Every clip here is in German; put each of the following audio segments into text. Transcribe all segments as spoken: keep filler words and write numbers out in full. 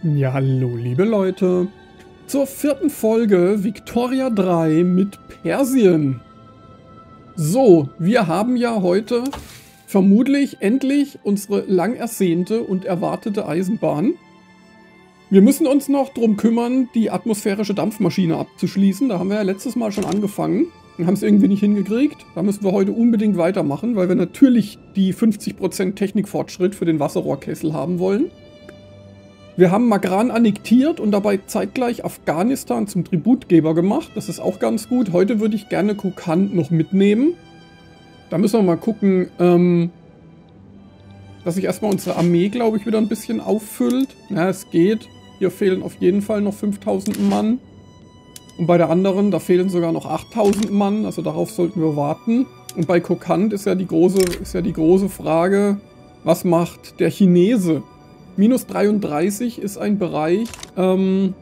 Ja, hallo liebe Leute, zur vierten Folge Victoria drei mit Persien. So, wir haben ja heute vermutlich endlich unsere lang ersehnte und erwartete Eisenbahn. Wir müssen uns noch darum kümmern, die atmosphärische Dampfmaschine abzuschließen. Da haben wir ja letztes Mal schon angefangen und haben es irgendwie nicht hingekriegt. Da müssen wir heute unbedingt weitermachen, weil wir natürlich die fünfzig Prozent Technikfortschritt für den Wasserrohrkessel haben wollen. Wir haben Magran annektiert und dabei zeitgleich Afghanistan zum Tributgeber gemacht. Das ist auch ganz gut. Heute würde ich gerne Kokand noch mitnehmen. Da müssen wir mal gucken, ähm, dass sich erstmal unsere Armee, glaube ich, wieder ein bisschen auffüllt. Ja, es geht. Hier fehlen auf jeden Fall noch fünftausend Mann. Und bei der anderen, da fehlen sogar noch achttausend Mann. Also darauf sollten wir warten. Und bei Kokand ist ja die große, ist ja die große Frage, was macht der Chinese? Minus dreiunddreißig ist ein Bereich, ähm,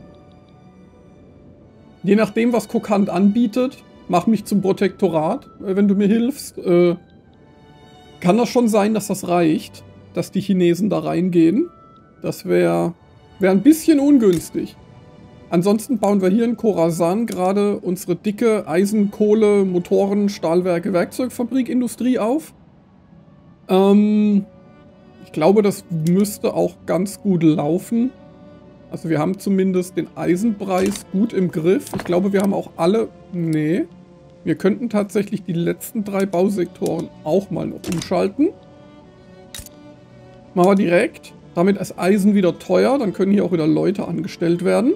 je nachdem, was Kokand anbietet, mach mich zum Protektorat, äh, wenn du mir hilfst. Äh, kann das schon sein, dass das reicht, dass die Chinesen da reingehen? Das wäre wär ein bisschen ungünstig. Ansonsten bauen wir hier in Khorasan gerade unsere dicke Eisen-, Kohle-, Motoren-, Stahlwerke-, Werkzeugfabrik-Industrie auf. Ähm... Ich glaube, das müsste auch ganz gut laufen. Also wir haben zumindest den Eisenpreis gut im Griff. Ich glaube, wir haben auch alle... Nee. Wir könnten tatsächlich die letzten drei Bausektoren auch mal noch umschalten. Machen wir direkt. Damit ist Eisen wieder teuer. Dann können hier auch wieder Leute angestellt werden.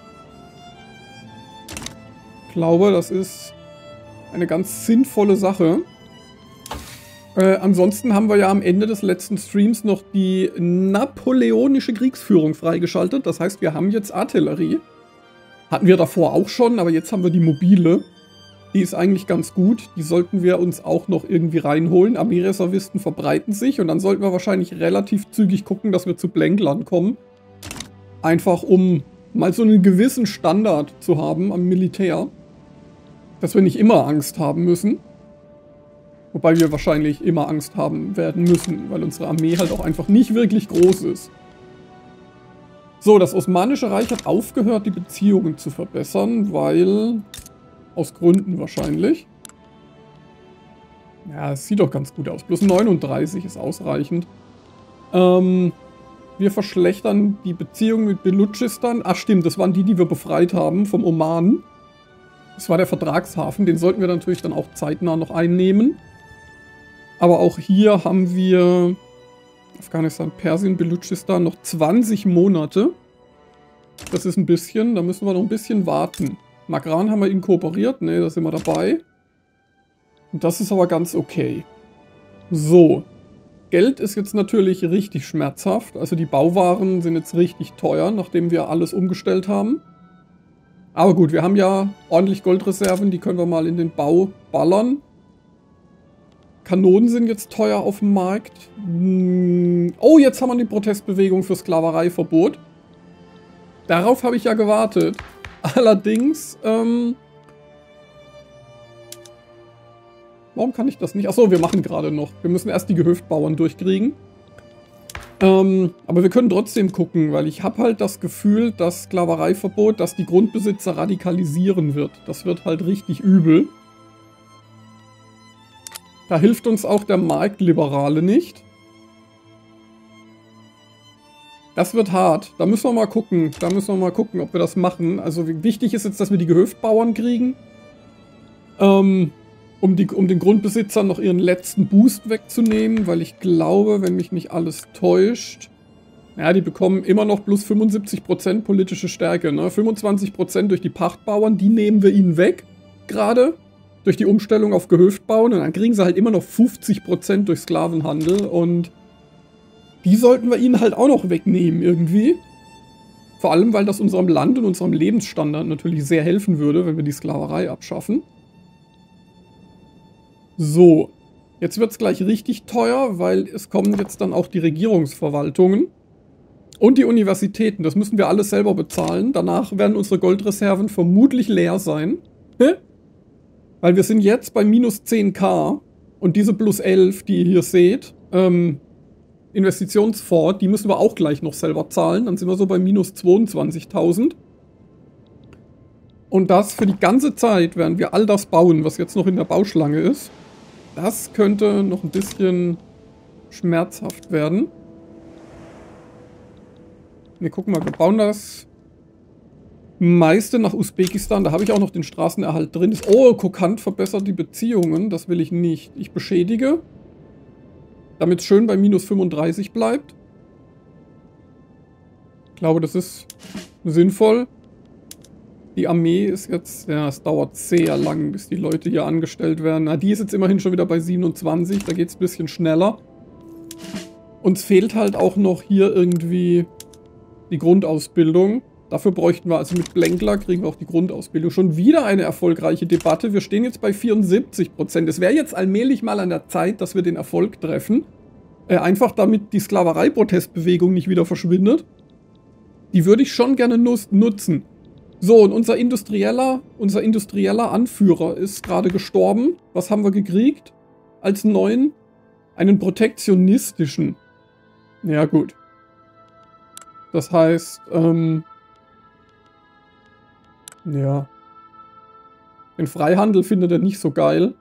Ich glaube, das ist eine ganz sinnvolle Sache. Äh, ansonsten haben wir ja am Ende des letzten Streams noch die napoleonische Kriegsführung freigeschaltet. Das heißt, wir haben jetzt Artillerie. Hatten wir davor auch schon, aber jetzt haben wir die mobile. Die ist eigentlich ganz gut. Die sollten wir uns auch noch irgendwie reinholen. Armeereservisten verbreiten sich und dann sollten wir wahrscheinlich relativ zügig gucken, dass wir zu Blenkland kommen. Einfach um mal so einen gewissen Standard zu haben am Militär. Dass wir nicht immer Angst haben müssen. Wobei wir wahrscheinlich immer Angst haben werden müssen, weil unsere Armee halt auch einfach nicht wirklich groß ist. So, das Osmanische Reich hat aufgehört, die Beziehungen zu verbessern, weil... Aus Gründen wahrscheinlich. Ja, es sieht doch ganz gut aus. Plus neununddreißig ist ausreichend. Ähm, wir verschlechtern die Beziehung mit Belutschistan. Ach stimmt, das waren die, die wir befreit haben vom Oman. Das war der Vertragshafen, den sollten wir natürlich dann auch zeitnah noch einnehmen. Aber auch hier haben wir Afghanistan, Persien, Belutschistan noch zwanzig Monate. Das ist ein bisschen, da müssen wir noch ein bisschen warten. Magran haben wir inkorporiert, ne, da sind wir dabei. Und das ist aber ganz okay. So, Geld ist jetzt natürlich richtig schmerzhaft. Also die Bauwaren sind jetzt richtig teuer, nachdem wir alles umgestellt haben. Aber gut, wir haben ja ordentlich Goldreserven, die können wir mal in den Bau ballern. Kanonen sind jetzt teuer auf dem Markt. Oh, jetzt haben wir die Protestbewegung für Sklavereiverbot. Darauf habe ich ja gewartet. Allerdings, ähm... warum kann ich das nicht? Achso, wir machen gerade noch. Wir müssen erst die Gehöftbauern durchkriegen. Ähm, aber wir können trotzdem gucken, weil ich habe halt das Gefühl, dass Sklavereiverbot, dass die Grundbesitzer radikalisieren wird. Das wird halt richtig übel. Da hilft uns auch der Marktliberale nicht. Das wird hart. Da müssen wir mal gucken. Da müssen wir mal gucken, ob wir das machen. Also wichtig ist jetzt, dass wir die Gehöftbauern kriegen. Ähm, um, die, um den Grundbesitzern noch ihren letzten Boost wegzunehmen. Weil ich glaube, wenn mich nicht alles täuscht... Ja, die bekommen immer noch plus fünfundsiebzig Prozent politische Stärke. Ne? fünfundzwanzig Prozent durch die Pachtbauern, die nehmen wir ihnen weg. Gerade. Durch die Umstellung auf Gehöftbauen. Und dann kriegen sie halt immer noch fünfzig Prozent durch Sklavenhandel. Und die sollten wir ihnen halt auch noch wegnehmen irgendwie. Vor allem, weil das unserem Land und unserem Lebensstandard natürlich sehr helfen würde, wenn wir die Sklaverei abschaffen. So. Jetzt wird es gleich richtig teuer, weil es kommen jetzt dann auch die Regierungsverwaltungen. Und die Universitäten. Das müssen wir alles selber bezahlen. Danach werden unsere Goldreserven vermutlich leer sein. Hä? Weil wir sind jetzt bei minus zehn K und diese plus elf, die ihr hier seht, ähm, Investitionsfonds, die müssen wir auch gleich noch selber zahlen. Dann sind wir so bei minus zweiundzwanzigtausend. Und das für die ganze Zeit, während wir all das bauen, was jetzt noch in der Bauschlange ist. Das könnte noch ein bisschen schmerzhaft werden. Wir gucken mal, wir bauen das meiste nach Usbekistan. Da habe ich auch noch den Straßenerhalt drin. Oh, Kokand verbessert die Beziehungen. Das will ich nicht. Ich beschädige, damit es schön bei minus fünfunddreißig bleibt. Ich glaube, das ist sinnvoll. Die Armee ist jetzt, ja, es dauert sehr lang, bis die Leute hier angestellt werden. Na, die ist jetzt immerhin schon wieder bei siebenundzwanzig, da geht es ein bisschen schneller. Uns fehlt halt auch noch hier irgendwie die Grundausbildung. Dafür bräuchten wir, also mit Blenkler kriegen wir auch die Grundausbildung. Schon wieder eine erfolgreiche Debatte. Wir stehen jetzt bei vierundsiebzig Prozent. Es wäre jetzt allmählich mal an der Zeit, dass wir den Erfolg treffen. Äh, einfach damit die Sklaverei-Protestbewegung nicht wieder verschwindet. Die würde ich schon gerne nus- nutzen. So, und unser industrieller, unser industrieller Anführer ist gerade gestorben. Was haben wir gekriegt? Als neuen? Einen protektionistischen. Ja, gut. Das heißt, ähm... ja. Den Freihandel findet er nicht so geil.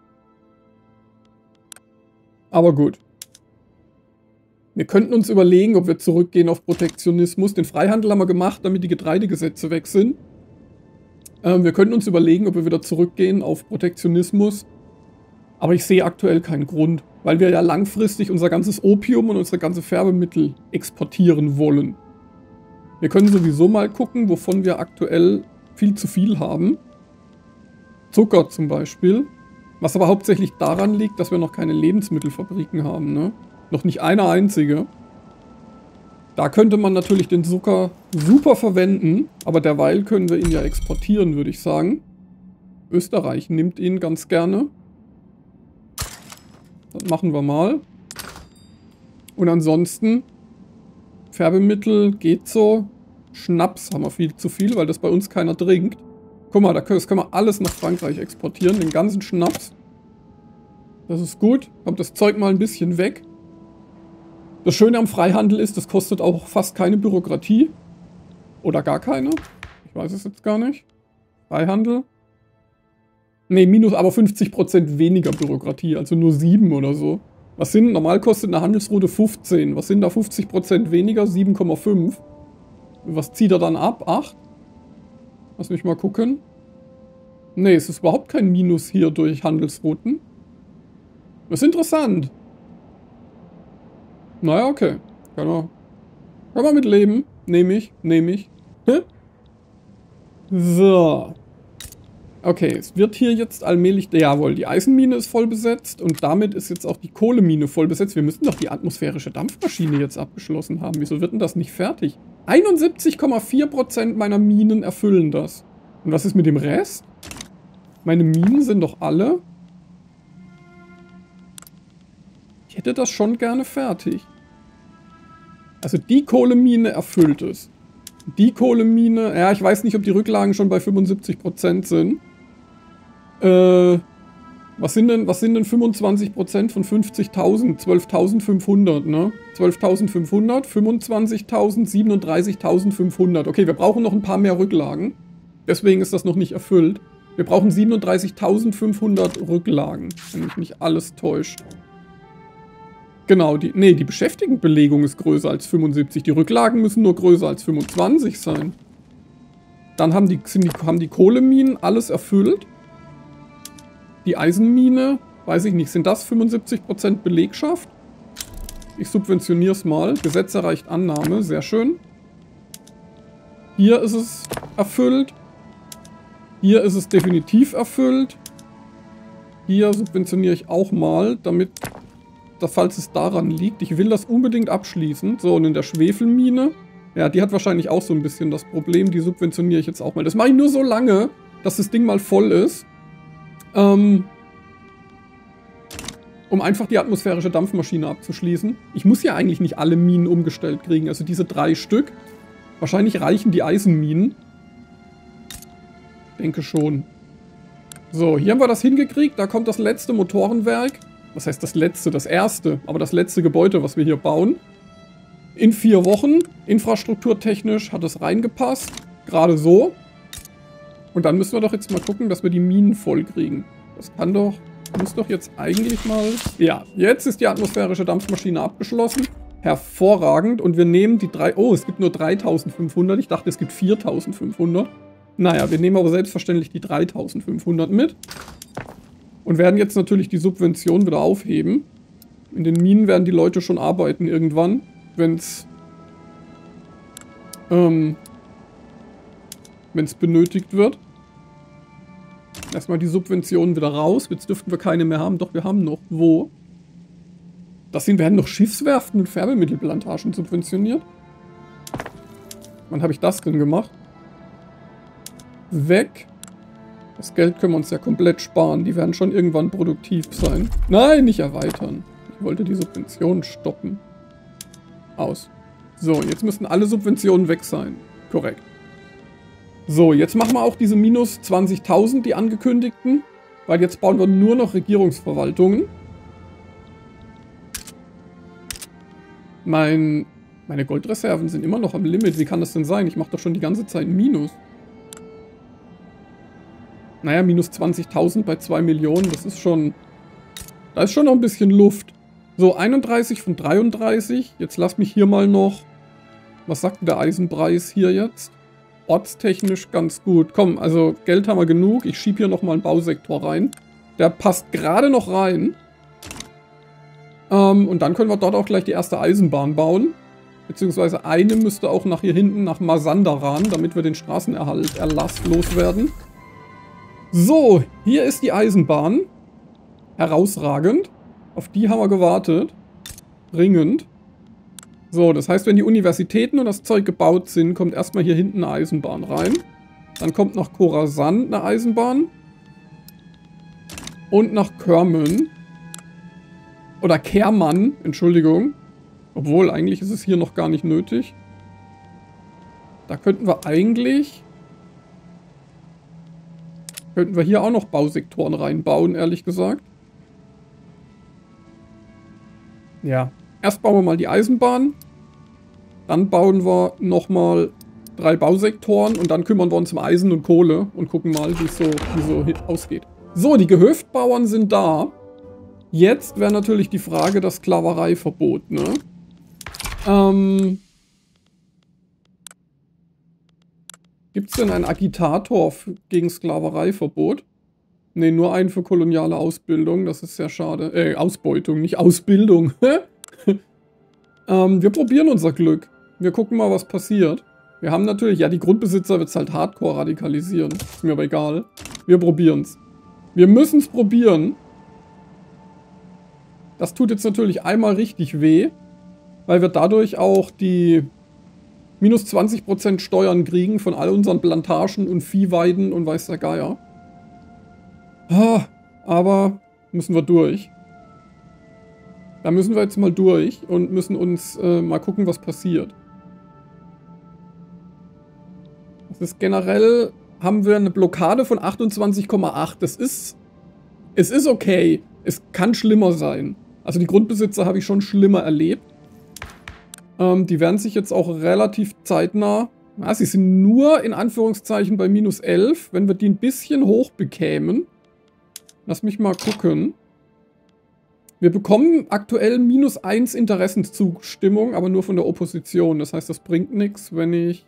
Aber gut. Wir könnten uns überlegen, ob wir zurückgehen auf Protektionismus. Den Freihandel haben wir gemacht, damit die Getreidegesetze weg sind. Ähm, wir könnten uns überlegen, ob wir wieder zurückgehen auf Protektionismus. Aber ich sehe aktuell keinen Grund, weil wir ja langfristig unser ganzes Opium und unsere ganze Färbemittel exportieren wollen. Wir können sowieso mal gucken, wovon wir aktuell viel zu viel haben. Zucker zum Beispiel. Was aber hauptsächlich daran liegt, dass wir noch keine Lebensmittelfabriken haben, ne? Noch nicht eine einzige. Da könnte man natürlich den Zucker super verwenden, aber derweil können wir ihn ja exportieren, würde ich sagen. Österreich nimmt ihn ganz gerne. Das machen wir mal. Und ansonsten, Färbemittel geht so. Schnaps haben wir viel zu viel, weil das bei uns keiner trinkt. Guck mal, das können wir alles nach Frankreich exportieren, den ganzen Schnaps. Das ist gut. Kommt das Zeug mal ein bisschen weg. Das Schöne am Freihandel ist, das kostet auch fast keine Bürokratie. Oder gar keine. Ich weiß es jetzt gar nicht. Freihandel. Ne, minus aber fünfzig Prozent weniger Bürokratie, also nur sieben oder so. Was sind, normal kostet eine Handelsroute fünfzehn. Was sind da fünfzig Prozent weniger? sieben Komma fünf. Was zieht er dann ab? acht? Lass mich mal gucken. Ne, es ist überhaupt kein Minus hier durch Handelsrouten. Das ist interessant. Naja, okay. Kann man, kann man mit leben. Nehme ich, nehme ich. So. Okay, es wird hier jetzt allmählich... Jawohl, die Eisenmine ist voll besetzt und damit ist jetzt auch die Kohlemine voll besetzt. Wir müssten doch die atmosphärische Dampfmaschine jetzt abgeschlossen haben. Wieso wird denn das nicht fertig? einundsiebzig Komma vier Prozent meiner Minen erfüllen das. Und was ist mit dem Rest? Meine Minen sind doch alle... Ich hätte das schon gerne fertig. Also die Kohlemine erfüllt es. Die Kohlemine... Ja, ich weiß nicht, ob die Rücklagen schon bei fünfundsiebzig Prozent sind. Äh... Was sind denn, was sind denn fünfundzwanzig Prozent von fünfzigtausend? zwölftausendfünfhundert, ne? zwölftausendfünfhundert, fünfundzwanzigtausend, siebenunddreißigtausendfünfhundert. Okay, wir brauchen noch ein paar mehr Rücklagen. Deswegen ist das noch nicht erfüllt. Wir brauchen siebenunddreißigtausendfünfhundert Rücklagen, wenn mich nicht alles täuscht. Genau, die, nee, die Beschäftigtenbelegung ist größer als fünfundsiebzig. Die Rücklagen müssen nur größer als fünfundzwanzig sein. Dann haben die, sind die, haben die Kohleminen alles erfüllt. Die Eisenmine, weiß ich nicht, sind das fünfundsiebzig Prozent Belegschaft? Ich subventioniere es mal. Gesetz erreicht Annahme, sehr schön. Hier ist es erfüllt. Hier ist es definitiv erfüllt. Hier subventioniere ich auch mal, damit, falls es daran liegt. Ich will das unbedingt abschließen. So, und in der Schwefelmine, ja, die hat wahrscheinlich auch so ein bisschen das Problem. Die subventioniere ich jetzt auch mal. Das mache ich nur so lange, dass das Ding mal voll ist. Ähm, um einfach die atmosphärische Dampfmaschine abzuschließen. Ich muss ja eigentlich nicht alle Minen umgestellt kriegen, also diese drei Stück. Wahrscheinlich reichen die Eisenminen. Denke schon. So, hier haben wir das hingekriegt, da kommt das letzte Motorenwerk. Was heißt das letzte? Das erste, aber das letzte Gebäude, was wir hier bauen. In vier Wochen, infrastrukturtechnisch, hat es reingepasst. Gerade so. Und dann müssen wir doch jetzt mal gucken, dass wir die Minen voll kriegen. Das kann doch, muss doch jetzt eigentlich mal... Ja, jetzt ist die atmosphärische Dampfmaschine abgeschlossen. Hervorragend. Und wir nehmen die drei... Oh, es gibt nur dreitausendfünfhundert. Ich dachte, es gibt viertausendfünfhundert. Naja, wir nehmen aber selbstverständlich die dreitausendfünfhundert mit. Und werden jetzt natürlich die Subvention wieder aufheben. In den Minen werden die Leute schon arbeiten irgendwann, wenn es ähm, wenn es benötigt wird. Erstmal die Subventionen wieder raus. Jetzt dürften wir keine mehr haben. Doch, wir haben noch. Wo? Das sind, werden noch Schiffswerften und Färbemittelplantagen subventioniert. Wann habe ich das denn gemacht? Weg. Das Geld können wir uns ja komplett sparen. Die werden schon irgendwann produktiv sein. Nein, nicht erweitern. Ich wollte die Subventionen stoppen. Aus. So, jetzt müssen alle Subventionen weg sein. Korrekt. So, jetzt machen wir auch diese minus zwanzigtausend, die angekündigten. Weil jetzt bauen wir nur noch Regierungsverwaltungen. Mein, meine Goldreserven sind immer noch am Limit. Wie kann das denn sein? Ich mache doch schon die ganze Zeit Minus. Naja, minus zwanzigtausend bei zwei Millionen, das ist schon... Da ist schon noch ein bisschen Luft. So, einunddreißig von dreiunddreißig. Jetzt lass mich hier mal noch... Was sagt denn der Eisenpreis hier jetzt? Ortstechnisch ganz gut. Komm, also Geld haben wir genug. Ich schiebe hier nochmal einen Bausektor rein. Der passt gerade noch rein. Ähm, und dann können wir dort auch gleich die erste Eisenbahn bauen. Beziehungsweise eine müsste auch nach hier hinten, nach Mazandaran, damit wir den Straßenerhalt Erlass loswerden. So, hier ist die Eisenbahn. Herausragend. Auf die haben wir gewartet. Dringend. So, das heißt, wenn die Universitäten und das Zeug gebaut sind, kommt erstmal hier hinten eine Eisenbahn rein. Dann kommt nach Khorasan eine Eisenbahn. Und nach Kerman. Oder Kerman, Entschuldigung. Obwohl, eigentlich ist es hier noch gar nicht nötig. Da könnten wir eigentlich... Könnten wir hier auch noch Bausektoren reinbauen, ehrlich gesagt. Ja. Erst bauen wir mal die Eisenbahn. Dann bauen wir nochmal drei Bausektoren. Und dann kümmern wir uns um Eisen und Kohle. Und gucken mal, wie es so, wie so ausgeht. So, die Gehöftbauern sind da. Jetzt wäre natürlich die Frage das Sklavereiverbot, ne? Ähm... Gibt es denn einen Agitator gegen Sklavereiverbot? Ne, nur einen für koloniale Ausbildung. Das ist sehr schade. Äh, Ausbeutung, nicht Ausbildung. ähm, wir probieren unser Glück. Wir gucken mal, was passiert. Wir haben natürlich... Ja, die Grundbesitzer wird es halt hardcore radikalisieren. Ist mir aber egal. Wir probieren's. Wir müssen es probieren. Das tut jetzt natürlich einmal richtig weh. Weil wir dadurch auch die... minus zwanzig Prozent Steuern kriegen von all unseren Plantagen und Viehweiden und weiß der Geier. Ah, aber müssen wir durch. Da müssen wir jetzt mal durch und müssen uns äh, mal gucken, was passiert. Das ist generell, haben wir eine Blockade von achtundzwanzig Komma acht. Das ist, es ist okay. Es kann schlimmer sein. Also die Grundbesitzer habe ich schon schlimmer erlebt. Ähm, die werden sich jetzt auch relativ zeitnah... Ja, sie sind nur in Anführungszeichen bei minus elf. Wenn wir die ein bisschen hoch bekämen... Lass mich mal gucken. Wir bekommen aktuell minus eins Interessenszustimmung, aber nur von der Opposition. Das heißt, das bringt nichts, wenn ich...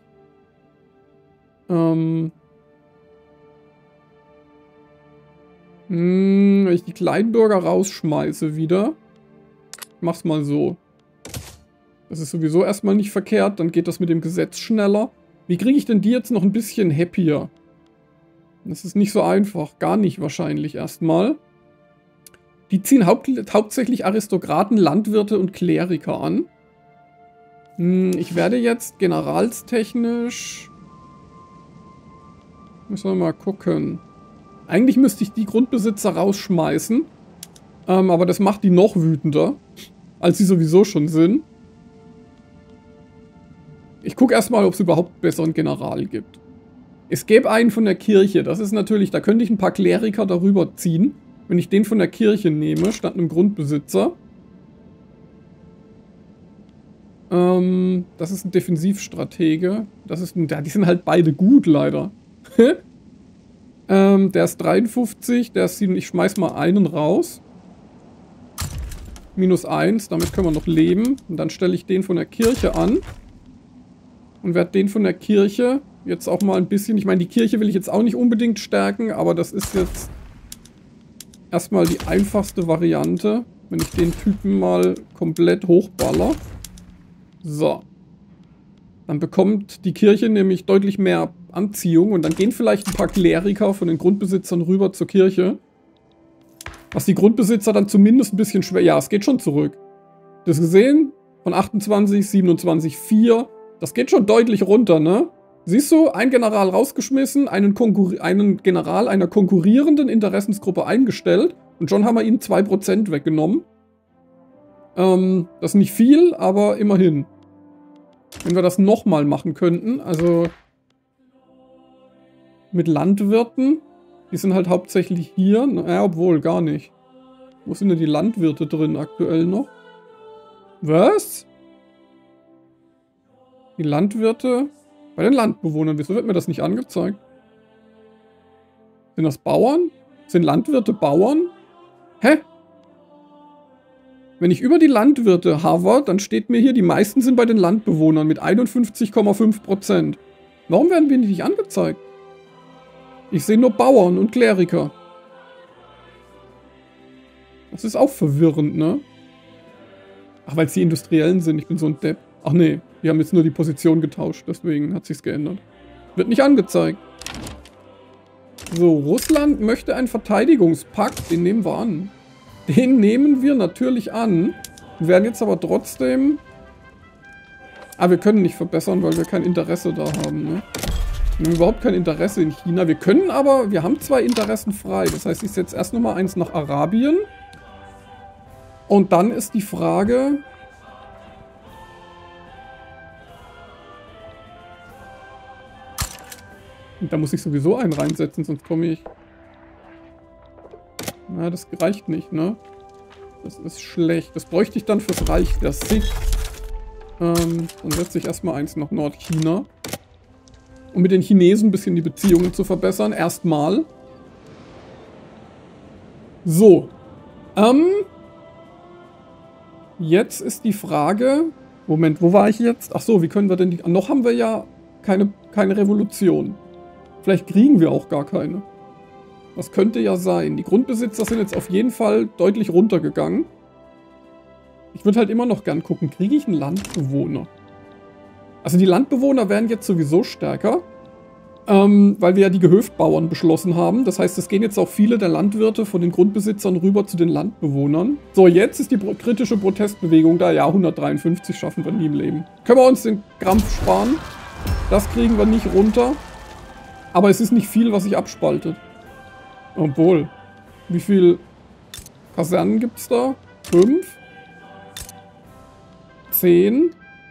Ähm... Mh, wenn ich die Kleinbürger rausschmeiße wieder. Ich mach's mal so. Das ist sowieso erstmal nicht verkehrt, dann geht das mit dem Gesetz schneller. Wie kriege ich denn die jetzt noch ein bisschen happier? Das ist nicht so einfach, gar nicht wahrscheinlich erstmal. Die ziehen haupt hauptsächlich Aristokraten, Landwirte und Kleriker an. Hm, ich werde jetzt generalstechnisch... Müssen wir mal gucken. Eigentlich müsste ich die Grundbesitzer rausschmeißen. Ähm, aber das macht die noch wütender, als sie sowieso schon sind. Ich gucke erstmal, ob es überhaupt einen besseren General gibt. Es gäbe einen von der Kirche. Das ist natürlich, da könnte ich ein paar Kleriker darüber ziehen. Wenn ich den von der Kirche nehme, statt einem Grundbesitzer. Ähm, das ist ein Defensivstratege. Das ist ein, ja, die sind halt beide gut, leider. ähm, der ist dreiundfünfzig, der ist sieben, ich schmeiß mal einen raus. Minus eins, damit können wir noch leben. Und dann stelle ich den von der Kirche an. Und werde den von der Kirche jetzt auch mal ein bisschen... Ich meine, die Kirche will ich jetzt auch nicht unbedingt stärken, aber das ist jetzt erstmal die einfachste Variante, wenn ich den Typen mal komplett hochballer. So. Dann bekommt die Kirche nämlich deutlich mehr Anziehung und dann gehen vielleicht ein paar Kleriker von den Grundbesitzern rüber zur Kirche. Was die Grundbesitzer dann zumindest ein bisschen schwer... Ja, es geht schon zurück. Das gesehen? Von achtundzwanzig, siebenundzwanzig, vier. Das geht schon deutlich runter, ne? Siehst du, ein General rausgeschmissen, einen, Konkur einen General einer konkurrierenden Interessensgruppe eingestellt und schon haben wir ihnen zwei Prozent weggenommen. Ähm, das ist nicht viel, aber immerhin. Wenn wir das nochmal machen könnten, also mit Landwirten, die sind halt hauptsächlich hier, naja, obwohl, gar nicht. Wo sind denn die Landwirte drin aktuell noch? Was? Die Landwirte... Bei den Landbewohnern, wieso wird mir das nicht angezeigt? Sind das Bauern? Sind Landwirte Bauern? Hä? Wenn ich über die Landwirte hover, dann steht mir hier, die meisten sind bei den Landbewohnern mit einundfünfzig Komma fünf Prozent. Warum werden wir nicht angezeigt? Ich sehe nur Bauern und Kleriker. Das ist auch verwirrend, ne? Ach, weil es die Industriellen sind, ich bin so ein Depp. Ach nee, die haben jetzt nur die Position getauscht, deswegen hat sich's geändert. Wird nicht angezeigt. So, Russland möchte einen Verteidigungspakt, den nehmen wir an. Den nehmen wir natürlich an. Wir werden jetzt aber trotzdem... Ah, wir können nicht verbessern, weil wir kein Interesse da haben, ne? Wir haben überhaupt kein Interesse in China. Wir können aber, wir haben zwei Interessen frei. Das heißt, ich setze erst nochmal eins nach Arabien. Und dann ist die Frage... Da muss ich sowieso einen reinsetzen, sonst komme ich... Na, das reicht nicht, ne? Das ist schlecht. Das bräuchte ich dann fürs Reich der Sikh. Ähm, dann setze ich erstmal eins nach Nordchina. Um mit den Chinesen ein bisschen die Beziehungen zu verbessern. Erstmal. So. Ähm... Jetzt ist die Frage... Moment, wo war ich jetzt? Ach so, wie können wir denn die... Noch haben wir ja keine, keine Revolution. Vielleicht kriegen wir auch gar keine. Das könnte ja sein. Die Grundbesitzer sind jetzt auf jeden Fall deutlich runtergegangen. Ich würde halt immer noch gern gucken, kriege ich einen Landbewohner? Also die Landbewohner werden jetzt sowieso stärker. Ähm, weil wir ja die Gehöftbauern beschlossen haben. Das heißt, es gehen jetzt auch viele der Landwirte von den Grundbesitzern rüber zu den Landbewohnern. So, jetzt ist die kritische Protestbewegung da. Ja, hundertdreiundfünfzig schaffen wir nie im Leben. Können wir uns den Krampf sparen? Das kriegen wir nicht runter. Aber es ist nicht viel, was sich abspaltet. Obwohl. Wie viel Kasernen gibt es da? Fünf? Zehn?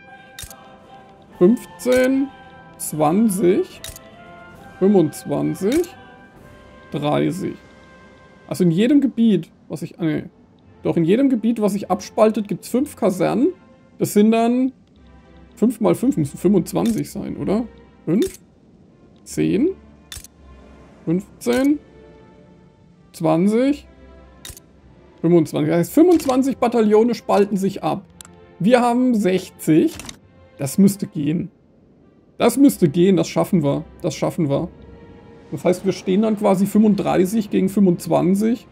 fünfzehn? zwanzig? fünfundzwanzig? dreißig. Also in jedem Gebiet, was ich... Nee. Doch in jedem Gebiet, was sich abspaltet, gibt es fünf Kasernen. Das sind dann... fünf mal fünf müssen fünfundzwanzig sein, oder? fünf? zehn, fünfzehn, zwanzig, fünfundzwanzig. Das heißt, fünfundzwanzig Bataillone spalten sich ab. Wir haben sechzig. Das müsste gehen. Das müsste gehen, das schaffen wir. Das schaffen wir. Das heißt, wir stehen dann quasi fünfunddreißig gegen fünfundzwanzig.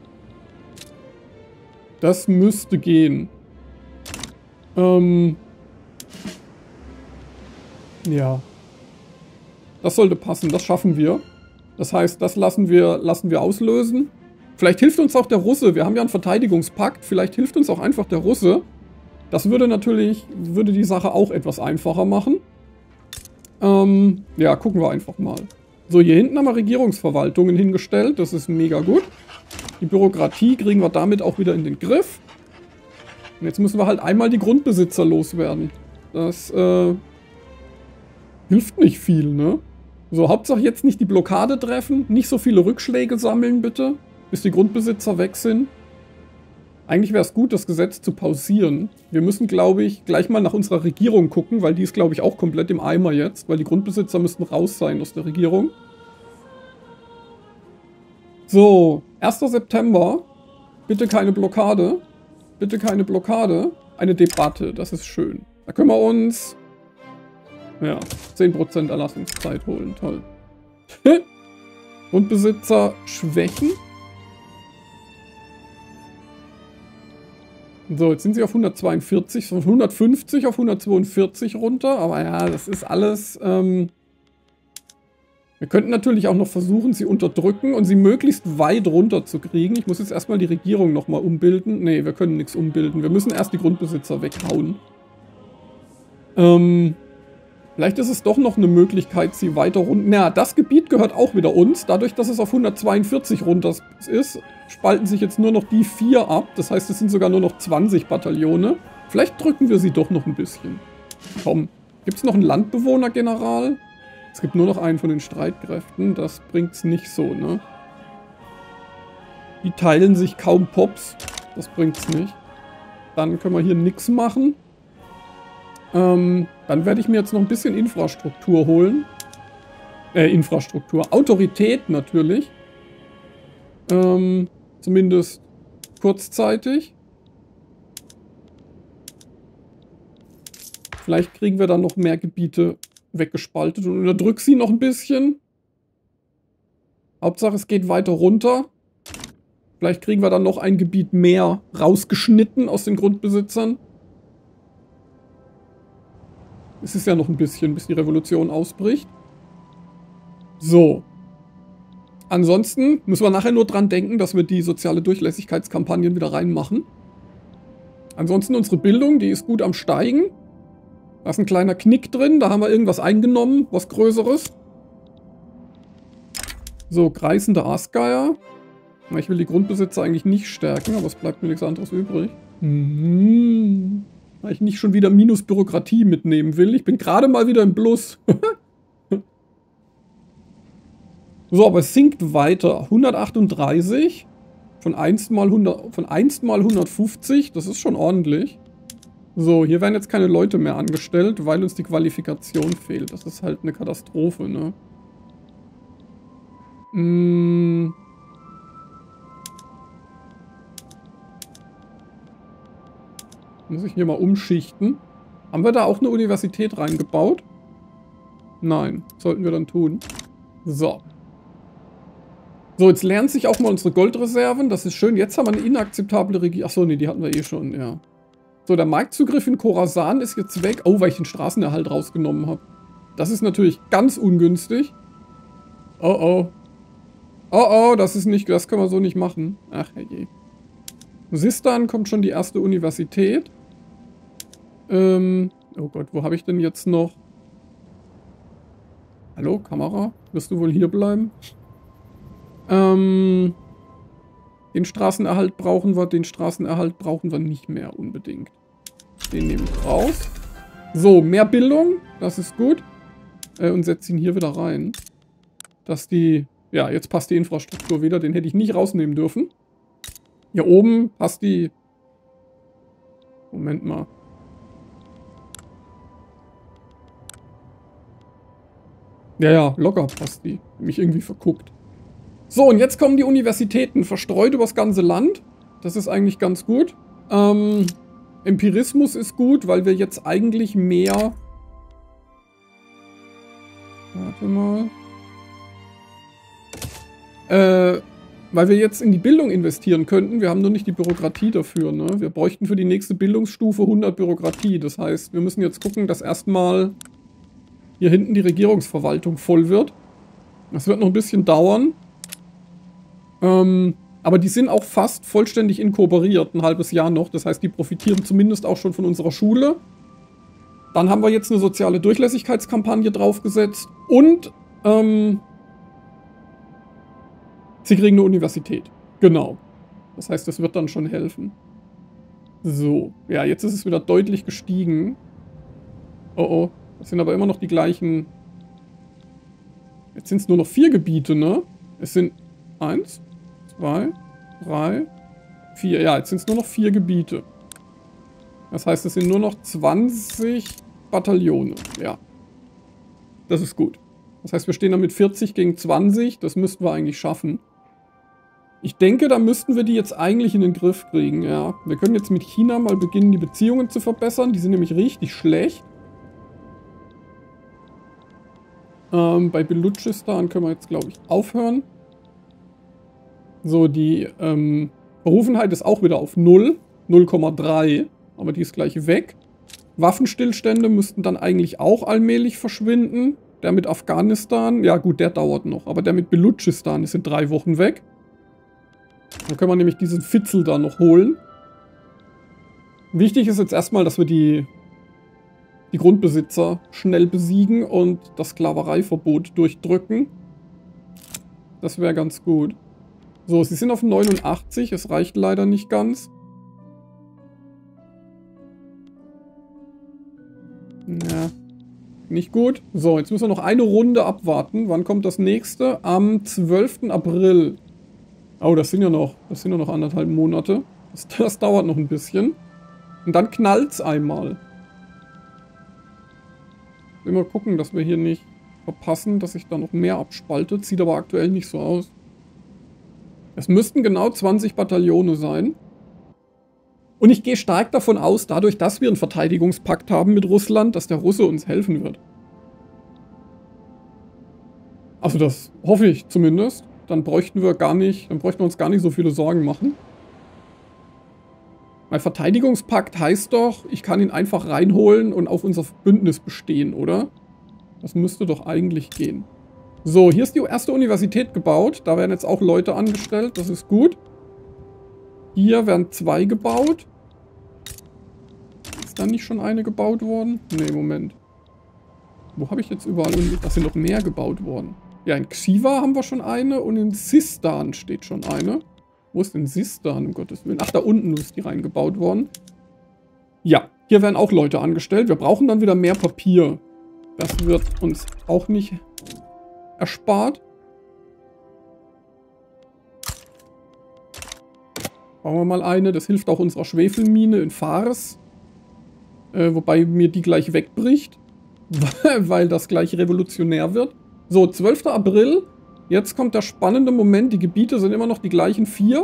Das müsste gehen. Ähm... Ja. Das sollte passen, das schaffen wir. Das heißt, das lassen wir, lassen wir auslösen. Vielleicht hilft uns auch der Russe. Wir haben ja einen Verteidigungspakt. Vielleicht hilft uns auch einfach der Russe. Das würde natürlich, würde die Sache auch etwas einfacher machen. Ähm, ja, gucken wir einfach mal. So, hier hinten haben wir Regierungsverwaltungen hingestellt. Das ist mega gut. Die Bürokratie kriegen wir damit auch wieder in den Griff. Und jetzt müssen wir halt einmal die Grundbesitzer loswerden. Das, äh... hilft nicht viel, ne? So, Hauptsache jetzt nicht die Blockade treffen, nicht so viele Rückschläge sammeln, bitte, bis die Grundbesitzer weg sind. Eigentlich wäre es gut, das Gesetz zu pausieren. Wir müssen, glaube ich, gleich mal nach unserer Regierung gucken, weil die ist, glaube ich, auch komplett im Eimer jetzt, weil die Grundbesitzer müssten raus sein aus der Regierung. So, erster September. Bitte keine Blockade. Bitte keine Blockade. Eine Debatte, das ist schön. Da können wir uns, ja, zehn Prozent Erlassungszeit holen. Toll. Grundbesitzer schwächen. So, jetzt sind sie auf hundertzweiundvierzig, von hundertfünfzig auf hundertzweiundvierzig runter. Aber ja, das ist alles... Ähm wir könnten natürlich auch noch versuchen, sie unterdrücken und sie möglichst weit runter zu kriegen. Ich muss jetzt erstmal die Regierung nochmal umbilden. Nee, wir können nichts umbilden. Wir müssen erst die Grundbesitzer weghauen. Ähm... Vielleicht ist es doch noch eine Möglichkeit, sie weiter runter... Naja, das Gebiet gehört auch wieder uns. Dadurch, dass es auf hundertzweiundvierzig runter ist, spalten sich jetzt nur noch die vier ab. Das heißt, es sind sogar nur noch zwanzig Bataillone. Vielleicht drücken wir sie doch noch ein bisschen. Komm, gibt es noch einen Landbewohnergeneral? Es gibt nur noch einen von den Streitkräften. Das bringt's nicht so, ne? Die teilen sich kaum Pops. Das bringt's nicht. Dann können wir hier nichts machen. Ähm, dann werde ich mir jetzt noch ein bisschen Infrastruktur holen. Äh, Infrastruktur. Autorität natürlich. Ähm, zumindest kurzzeitig. Vielleicht kriegen wir dann noch mehr Gebiete weggespaltet und unterdrück sie noch ein bisschen. Hauptsache es geht weiter runter. Vielleicht kriegen wir dann noch ein Gebiet mehr rausgeschnitten aus den Grundbesitzern. Es ist ja noch ein bisschen, bis die Revolution ausbricht. So. Ansonsten müssen wir nachher nur dran denken, dass wir die soziale Durchlässigkeitskampagnen wieder reinmachen. Ansonsten unsere Bildung, die ist gut am Steigen. Da ist ein kleiner Knick drin, da haben wir irgendwas eingenommen, was Größeres. So, kreisende Aasgeier. Ich will die Grundbesitzer eigentlich nicht stärken, aber es bleibt mir nichts anderes übrig. Mhm. Weil ich nicht schon wieder minus Bürokratie mitnehmen will. Ich bin gerade mal wieder im Plus. So, aber es sinkt weiter. hundertachtunddreißig. Von einst mal, hundert, von einst mal hundertfünfzig. Das ist schon ordentlich. So, hier werden jetzt keine Leute mehr angestellt, weil uns die Qualifikation fehlt. Das ist halt eine Katastrophe, ne? Mmh. Muss ich hier mal umschichten. Haben wir da auch eine Universität reingebaut? Nein, sollten wir dann tun. So. So, jetzt lernt sich auch mal unsere Goldreserven. Das ist schön. Jetzt haben wir eine inakzeptable Regierung. Achso, nee, die hatten wir eh schon, ja. So, der Marktzugriff in Khorasan ist jetzt weg. Oh, weil ich den Straßenerhalt rausgenommen habe. Das ist natürlich ganz ungünstig. Oh, oh. Oh, oh, das ist nicht, das können wir so nicht machen. Ach, herrje. Sistan kommt schon die erste Universität. Ähm, oh Gott, wo habe ich denn jetzt noch? Hallo, Kamera? Wirst du wohl hier bleiben? Ähm, den Straßenerhalt brauchen wir, den Straßenerhalt brauchen wir nicht mehr unbedingt. Den nehme ich raus. So, mehr Bildung, das ist gut. Äh, und setze ihn hier wieder rein. Dass die, ja, jetzt passt die Infrastruktur wieder, den hätte ich nicht rausnehmen dürfen. Hier oben passt die... Moment mal. Ja, ja, locker passt die. Mich irgendwie verguckt. So, und jetzt kommen die Universitäten verstreut übers ganze Land. Das ist eigentlich ganz gut. Ähm, Empirismus ist gut, weil wir jetzt eigentlich mehr... Warte mal. Äh... Weil wir jetzt in die Bildung investieren könnten. Wir haben nur nicht die Bürokratie dafür, ne? Wir bräuchten für die nächste Bildungsstufe hundert Bürokratie. Das heißt, wir müssen jetzt gucken, dass erstmal hier hinten die Regierungsverwaltung voll wird. Das wird noch ein bisschen dauern. Ähm, aber die sind auch fast vollständig inkorporiert, ein halbes Jahr noch. Das heißt, die profitieren zumindest auch schon von unserer Schule. Dann haben wir jetzt eine soziale Durchlässigkeitskampagne draufgesetzt. Und, ähm... sie kriegen eine Universität. Genau. Das heißt, das wird dann schon helfen. So. Ja, jetzt ist es wieder deutlich gestiegen. Oh oh. Das sind aber immer noch die gleichen... Jetzt sind es nur noch vier Gebiete, ne? Es sind eins, zwei, drei, Vier, ja, jetzt sind es nur noch vier Gebiete. Das heißt, es sind nur noch zwanzig Bataillone. Ja. Das ist gut. Das heißt, wir stehen dann mit vierzig gegen zwanzig. Das müssten wir eigentlich schaffen. Ich denke, da müssten wir die jetzt eigentlich in den Griff kriegen, ja. Wir können jetzt mit China mal beginnen, die Beziehungen zu verbessern. Die sind nämlich richtig schlecht. Ähm, bei Belutschistan können wir jetzt, glaube ich, aufhören. So, die ähm, Berufenheit ist auch wieder auf null. null Komma drei. Aber die ist gleich weg. Waffenstillstände müssten dann eigentlich auch allmählich verschwinden. Der mit Afghanistan, ja gut, der dauert noch. Aber der mit Belutschistan ist in drei Wochen weg. Dann können wir nämlich diesen Fitzel da noch holen. Wichtig ist jetzt erstmal, dass wir die, die Grundbesitzer schnell besiegen und das Sklavereiverbot durchdrücken. Das wäre ganz gut. So, sie sind auf neunundachtzig. Es reicht leider nicht ganz. Ja, nicht gut. So, jetzt müssen wir noch eine Runde abwarten. Wann kommt das nächste? Am zwölften April. Oh, das sind ja noch, das sind ja noch anderthalb Monate. Das, das dauert noch ein bisschen. Und dann knallt's einmal. Immer gucken, dass wir hier nicht verpassen, dass sich da noch mehr abspaltet. Sieht aber aktuell nicht so aus. Es müssten genau zwanzig Bataillone sein. Und ich gehe stark davon aus, dadurch, dass wir einen Verteidigungspakt haben mit Russland, dass der Russe uns helfen wird. Also das hoffe ich zumindest. Dann bräuchten wir gar nicht, dann bräuchten wir uns gar nicht so viele Sorgen machen. Weil Verteidigungspakt heißt doch, ich kann ihn einfach reinholen und auf unser Bündnis bestehen, oder? Das müsste doch eigentlich gehen. So, hier ist die erste Universität gebaut. Da werden jetzt auch Leute angestellt, das ist gut. Hier werden zwei gebaut. Ist da nicht schon eine gebaut worden? Ne, Moment. Wo habe ich jetzt überall? Das sind noch mehr gebaut worden. Ja, in Xiva haben wir schon eine und in Sistan steht schon eine. Wo ist denn Sistan, um Gottes Willen? Ach, da unten ist die reingebaut worden. Ja, hier werden auch Leute angestellt. Wir brauchen dann wieder mehr Papier. Das wird uns auch nicht erspart. Bauen wir mal eine. Das hilft auch unserer Schwefelmine in Fars. Äh, wobei mir die gleich wegbricht. Weil das gleich revolutionär wird. So, zwölfter April. Jetzt kommt der spannende Moment. Die Gebiete sind immer noch die gleichen vier.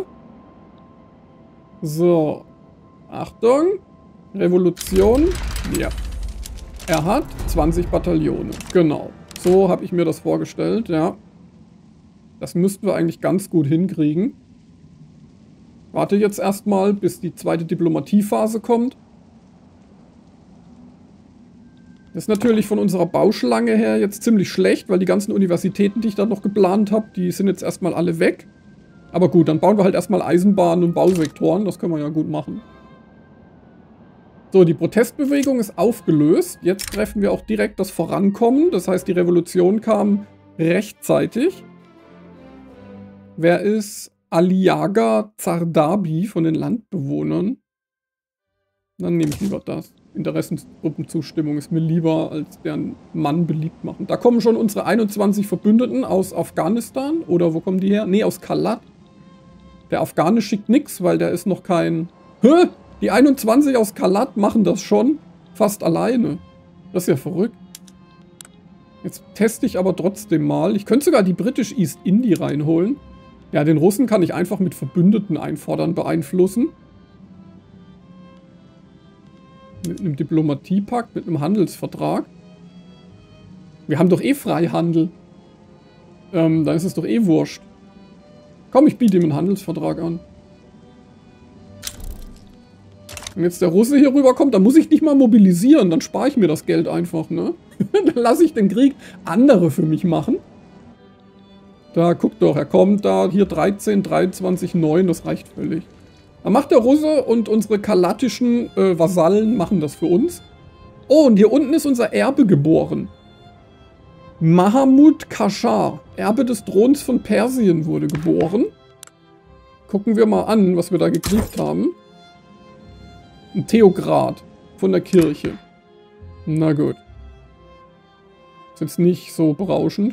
So. Achtung. Revolution. Ja. Er hat zwanzig Bataillone. Genau. So habe ich mir das vorgestellt, ja. Das müssten wir eigentlich ganz gut hinkriegen. Warte jetzt erstmal, bis die zweite Diplomatiephase kommt. Das ist natürlich von unserer Bauschlange her jetzt ziemlich schlecht, weil die ganzen Universitäten, die ich da noch geplant habe, die sind jetzt erstmal alle weg. Aber gut, dann bauen wir halt erstmal Eisenbahnen und Bausektoren. Das können wir ja gut machen. So, die Protestbewegung ist aufgelöst. Jetzt treffen wir auch direkt das Vorankommen. Das heißt, die Revolution kam rechtzeitig. Wer ist Aliaga Zardabi von den Landbewohnern? Dann nehme ich lieber das. Interessengruppenzustimmung ist mir lieber, als deren Mann beliebt machen. Da kommen schon unsere einundzwanzig Verbündeten aus Afghanistan. Oder wo kommen die her? Nee, aus Kalat. Der Afghane schickt nichts, weil der ist noch kein... Hä? Die einundzwanzig aus Kalat machen das schon fast alleine. Das ist ja verrückt. Jetzt teste ich aber trotzdem mal. Ich könnte sogar die British East Indie reinholen. Ja, den Russen kann ich einfach mit Verbündeten einfordern, beeinflussen. Mit einem Diplomatiepakt, mit einem Handelsvertrag. Wir haben doch eh Freihandel. Ähm, dann ist es doch eh wurscht. Komm, ich biete ihm einen Handelsvertrag an. Wenn jetzt der Russe hier rüberkommt, dann muss ich nicht mal mobilisieren. Dann spare ich mir das Geld einfach, ne? Dann lasse ich den Krieg andere für mich machen. Da, guck doch, er kommt da. Hier dreizehn, dreiundzwanzig, neun, das reicht völlig. Dann macht der Russe und unsere kalatischen äh, Vasallen machen das für uns. Oh, und hier unten ist unser Erbe geboren. Mahamud Kashar, Erbe des Throns von Persien, wurde geboren. Gucken wir mal an, was wir da gekriegt haben. Ein Theokrat von der Kirche. Na gut. Ist jetzt nicht so berauschend.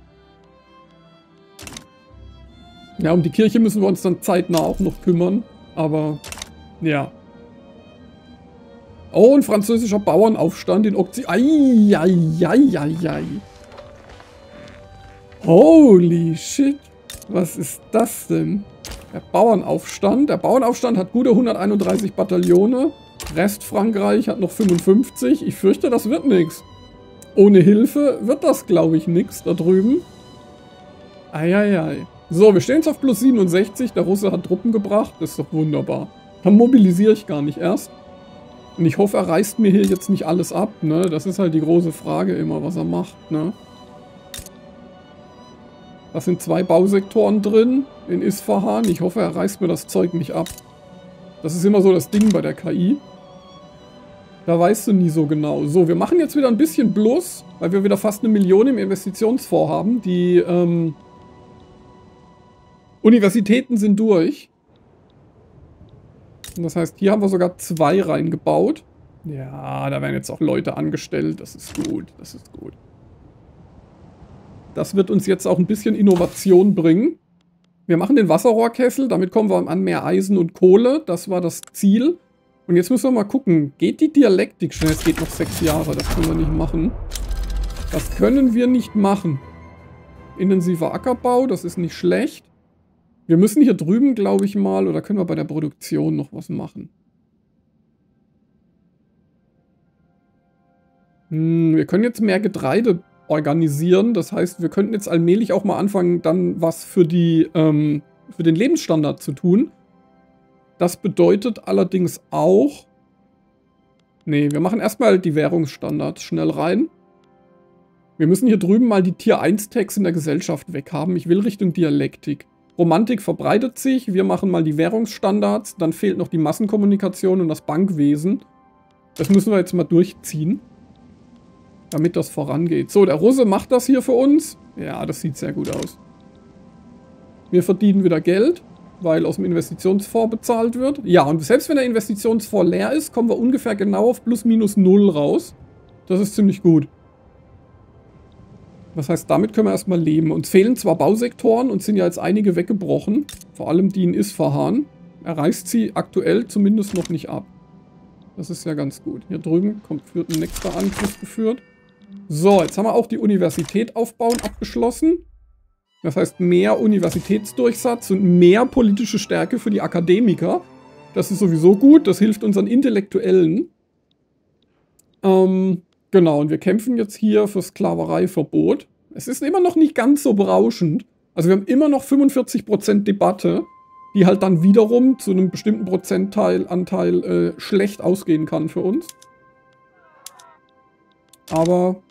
Ja, um die Kirche müssen wir uns dann zeitnah auch noch kümmern. Aber, ja. Oh, ein französischer Bauernaufstand in Okzident. Eieieiei. Holy shit. Was ist das denn? Der Bauernaufstand. Der Bauernaufstand hat gute hunderteinunddreißig Bataillone. Rest Frankreich hat noch fünfundfünfzig. Ich fürchte, das wird nichts. Ohne Hilfe wird das, glaube ich, nichts da drüben. Eieiei. So, wir stehen jetzt auf plus siebenundsechzig. Der Russe hat Truppen gebracht. Das ist doch wunderbar. Dann mobilisiere ich gar nicht erst. Und ich hoffe, er reißt mir hier jetzt nicht alles ab, ne? Das ist halt die große Frage immer, was er macht, ne? Da sind zwei Bausektoren drin in Isfahan. Ich hoffe, er reißt mir das Zeug nicht ab. Das ist immer so das Ding bei der K I. Da weißt du nie so genau. So, wir machen jetzt wieder ein bisschen Plus, weil wir wieder fast eine Million im Investitionsfonds haben. Die ähm, Universitäten sind durch. Und das heißt, hier haben wir sogar zwei reingebaut. Ja, da werden jetzt auch Leute angestellt. Das ist gut, das ist gut. Das wird uns jetzt auch ein bisschen Innovation bringen. Wir machen den Wasserrohrkessel, damit kommen wir an mehr Eisen und Kohle. Das war das Ziel. Und jetzt müssen wir mal gucken, geht die Dialektik schnell? Es geht noch sechs Jahre, das können wir nicht machen. Das können wir nicht machen. Intensiver Ackerbau, das ist nicht schlecht. Wir müssen hier drüben, glaube ich mal, oder können wir bei der Produktion noch was machen? Hm, wir können jetzt mehr Getreide organisieren. Das heißt, wir könnten jetzt allmählich auch mal anfangen, dann was für die, ähm, für den Lebensstandard zu tun. Das bedeutet allerdings auch... Nee, wir machen erstmal die Währungsstandards schnell rein. Wir müssen hier drüben mal die Tier eins Tags in der Gesellschaft weghaben. Ich will Richtung Dialektik. Romantik verbreitet sich. Wir machen mal die Währungsstandards. Dann fehlt noch die Massenkommunikation und das Bankwesen. Das müssen wir jetzt mal durchziehen, damit das vorangeht. So, der Russe macht das hier für uns. Ja, das sieht sehr gut aus. Wir verdienen wieder Geld, weil aus dem Investitionsfonds bezahlt wird. Ja, und selbst wenn der Investitionsfonds leer ist, kommen wir ungefähr genau auf plus minus null raus. Das ist ziemlich gut. Das heißt, damit können wir erstmal leben. Uns fehlen zwar Bausektoren und sind ja jetzt einige weggebrochen. Vor allem die in Isfahan. Er reißt sie aktuell zumindest noch nicht ab. Das ist ja ganz gut. Hier drüben kommt, wird ein nächster Angriff geführt. So, jetzt haben wir auch die Universität aufbauen abgeschlossen. Das heißt, mehr Universitätsdurchsatz und mehr politische Stärke für die Akademiker. Das ist sowieso gut, das hilft unseren Intellektuellen. Ähm, genau, und wir kämpfen jetzt hier für Sklavereiverbot. Es ist immer noch nicht ganz so berauschend. Also wir haben immer noch fünfundvierzig Prozent Debatte, die halt dann wiederum zu einem bestimmten Prozentteil Anteil äh, schlecht ausgehen kann für uns. Aber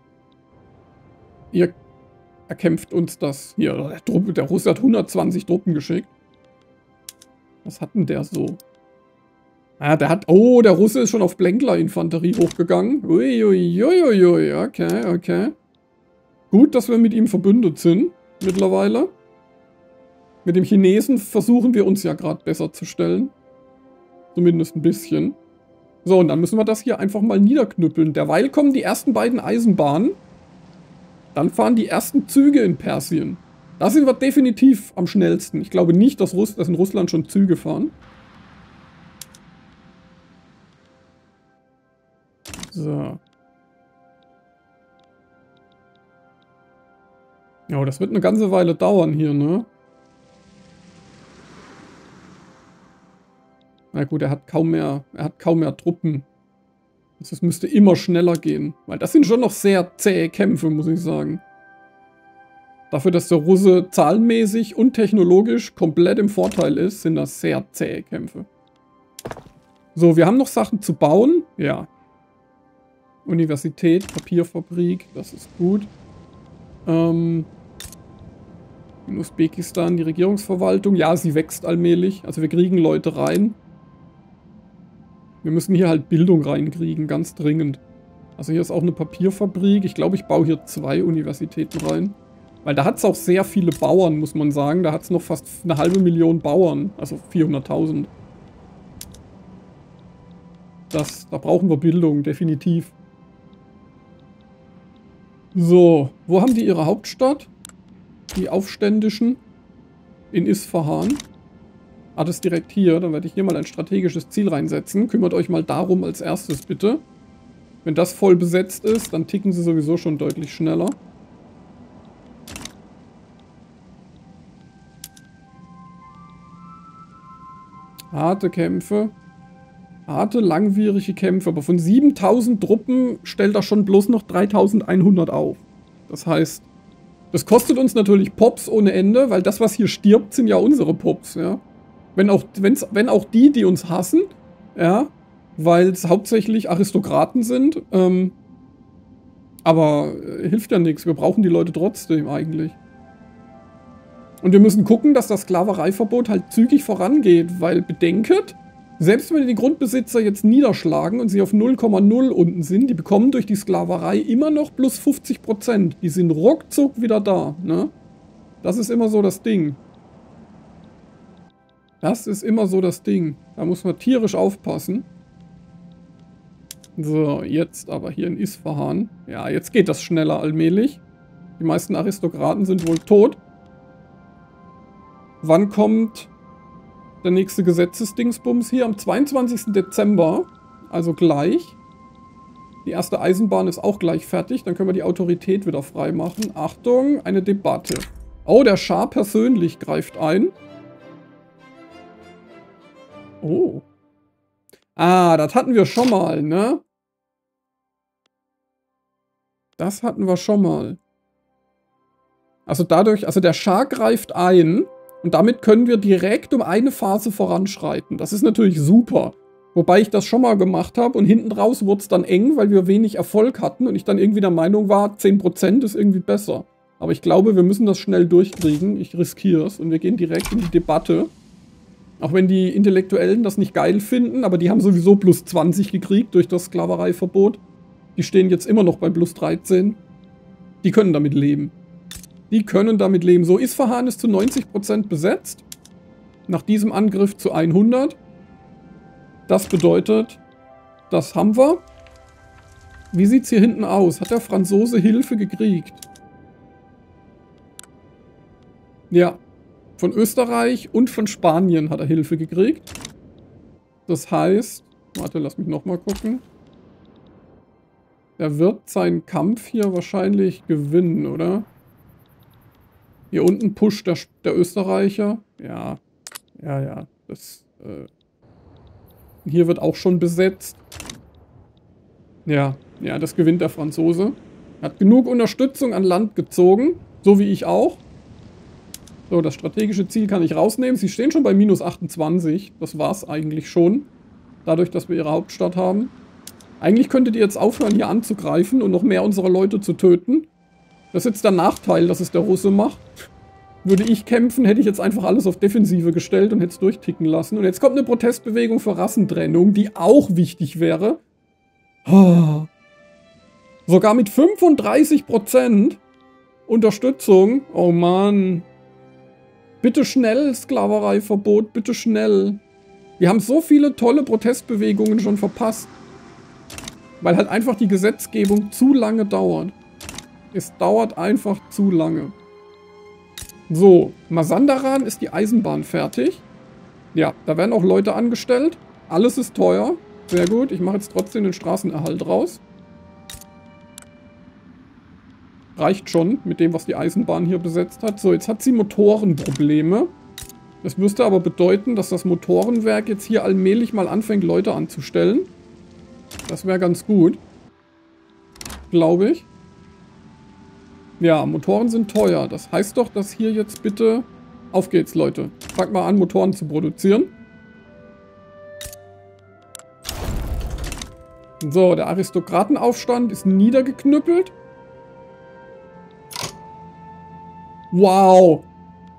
ihr erkämpft uns das hier. Der, Truppe, der Russe hat hundertzwanzig Truppen geschickt. Was hat denn der so? Ah, der hat... Oh, der Russe ist schon auf Blenkler-Infanterie hochgegangen. Uiuiuiui. Okay, okay. Gut, dass wir mit ihm verbündet sind mittlerweile. Mit dem Chinesen versuchen wir uns ja gerade besser zu stellen. Zumindest ein bisschen. So, und dann müssen wir das hier einfach mal niederknüppeln. Derweil kommen die ersten beiden Eisenbahnen. Dann fahren die ersten Züge in Persien. Da sind wir definitiv am schnellsten. Ich glaube nicht, dass, Russ dass in Russland schon Züge fahren. So. Ja, das wird eine ganze Weile dauern hier, ne? Na gut, er hat kaum mehr, er hat kaum mehr Truppen. Es müsste immer schneller gehen. Weil das sind schon noch sehr zähe Kämpfe, muss ich sagen. Dafür, dass der Russe zahlenmäßig und technologisch komplett im Vorteil ist, sind das sehr zähe Kämpfe. So, wir haben noch Sachen zu bauen. Ja. Universität, Papierfabrik, das ist gut. Ähm, in Usbekistan die Regierungsverwaltung. Ja, sie wächst allmählich. Also wir kriegen Leute rein. Wir müssen hier halt Bildung reinkriegen, ganz dringend. Also hier ist auch eine Papierfabrik. Ich glaube, ich baue hier zwei Universitäten rein. Weil da hat es auch sehr viele Bauern, muss man sagen. Da hat es noch fast eine halbe Million Bauern. Also vierhunderttausend. Das, da brauchen wir Bildung, definitiv. So, wo haben die ihre Hauptstadt? Die Aufständischen. In Isfahan. Ah, das ist direkt hier. Dann werde ich hier mal ein strategisches Ziel reinsetzen. Kümmert euch mal darum als erstes, bitte. Wenn das voll besetzt ist, dann ticken sie sowieso schon deutlich schneller. Harte Kämpfe. Harte, langwierige Kämpfe. Aber von siebentausend Truppen stellt er schon bloß noch dreitausendeinhundert auf. Das heißt, das kostet uns natürlich Pops ohne Ende, weil das, was hier stirbt, sind ja unsere Pops, ja. Wenn auch, wenn's, wenn auch die, die uns hassen, ja, weil es hauptsächlich Aristokraten sind, ähm, aber äh, hilft ja nichts. Wir brauchen die Leute trotzdem eigentlich. Und wir müssen gucken, dass das Sklavereiverbot halt zügig vorangeht, weil bedenket, selbst wenn die Grundbesitzer jetzt niederschlagen und sie auf null Komma null unten sind, die bekommen durch die Sklaverei immer noch plus fünfzig Prozent. Die sind ruckzuck wieder da, ne? Das ist immer so das Ding. Das ist immer so das Ding. Da muss man tierisch aufpassen. So, jetzt aber hier in Isfahan. Ja, jetzt geht das schneller allmählich. Die meisten Aristokraten sind wohl tot. Wann kommt der nächste Gesetzesdingsbums hier? Am zweiundzwanzigsten Dezember. Also gleich. Die erste Eisenbahn ist auch gleich fertig. Dann können wir die Autorität wieder freimachen. Achtung, eine Debatte. Oh, der Schah persönlich greift ein. Oh. Ah, das hatten wir schon mal, ne? Das hatten wir schon mal. Also dadurch, also der Schah greift ein und damit können wir direkt um eine Phase voranschreiten. Das ist natürlich super. Wobei ich das schon mal gemacht habe und hinten raus wurde es dann eng, weil wir wenig Erfolg hatten und ich dann irgendwie der Meinung war, zehn Prozent ist irgendwie besser. Aber ich glaube, wir müssen das schnell durchkriegen. Ich riskiere es und wir gehen direkt in die Debatte. Auch wenn die Intellektuellen das nicht geil finden, aber die haben sowieso plus zwanzig gekriegt durch das Sklavereiverbot. Die stehen jetzt immer noch bei plus dreizehn. Die können damit leben. Die können damit leben. So, Isfahan ist zu neunzig Prozent besetzt. Nach diesem Angriff zu hundert. Das bedeutet, das haben wir. Wie sieht es hier hinten aus? Hat der Franzose Hilfe gekriegt? Ja. Von Österreich und von Spanien hat er Hilfe gekriegt. Das heißt, warte, lass mich nochmal gucken. Er wird seinen Kampf hier wahrscheinlich gewinnen, oder? Hier unten pusht der, der Österreicher. Ja, ja, ja. Das, äh hier wird auch schon besetzt. Ja, ja, das gewinnt der Franzose. Hat genug Unterstützung an Land gezogen. So wie ich auch. So, das strategische Ziel kann ich rausnehmen. Sie stehen schon bei minus achtundzwanzig. Das war's eigentlich schon. Dadurch, dass wir ihre Hauptstadt haben. Eigentlich könntet ihr jetzt aufhören, hier anzugreifen und noch mehr unserer Leute zu töten. Das ist jetzt der Nachteil, dass es der Russe macht. Würde ich kämpfen, hätte ich jetzt einfach alles auf Defensive gestellt und hätte es durchticken lassen. Und jetzt kommt eine Protestbewegung für Rassentrennung, die auch wichtig wäre. Oh. Sogar mit fünfunddreißig Prozent Unterstützung. Oh Mann. Bitte schnell, Sklavereiverbot, bitte schnell. Wir haben so viele tolle Protestbewegungen schon verpasst. Weil halt einfach die Gesetzgebung zu lange dauert. Es dauert einfach zu lange. So, Mazandaran ist die Eisenbahn fertig. Ja, da werden auch Leute angestellt. Alles ist teuer. Sehr gut, ich mache jetzt trotzdem den Straßenerhalt raus. Reicht schon mit dem, was die Eisenbahn hier besetzt hat. So, jetzt hat sie Motorenprobleme. Das müsste aber bedeuten, dass das Motorenwerk jetzt hier allmählich mal anfängt, Leute anzustellen. Das wäre ganz gut. Glaube ich. Ja, Motoren sind teuer. Das heißt doch, dass hier jetzt bitte... Auf geht's, Leute. Fangt mal an, Motoren zu produzieren. So, der Aristokratenaufstand ist niedergeknüppelt. Wow.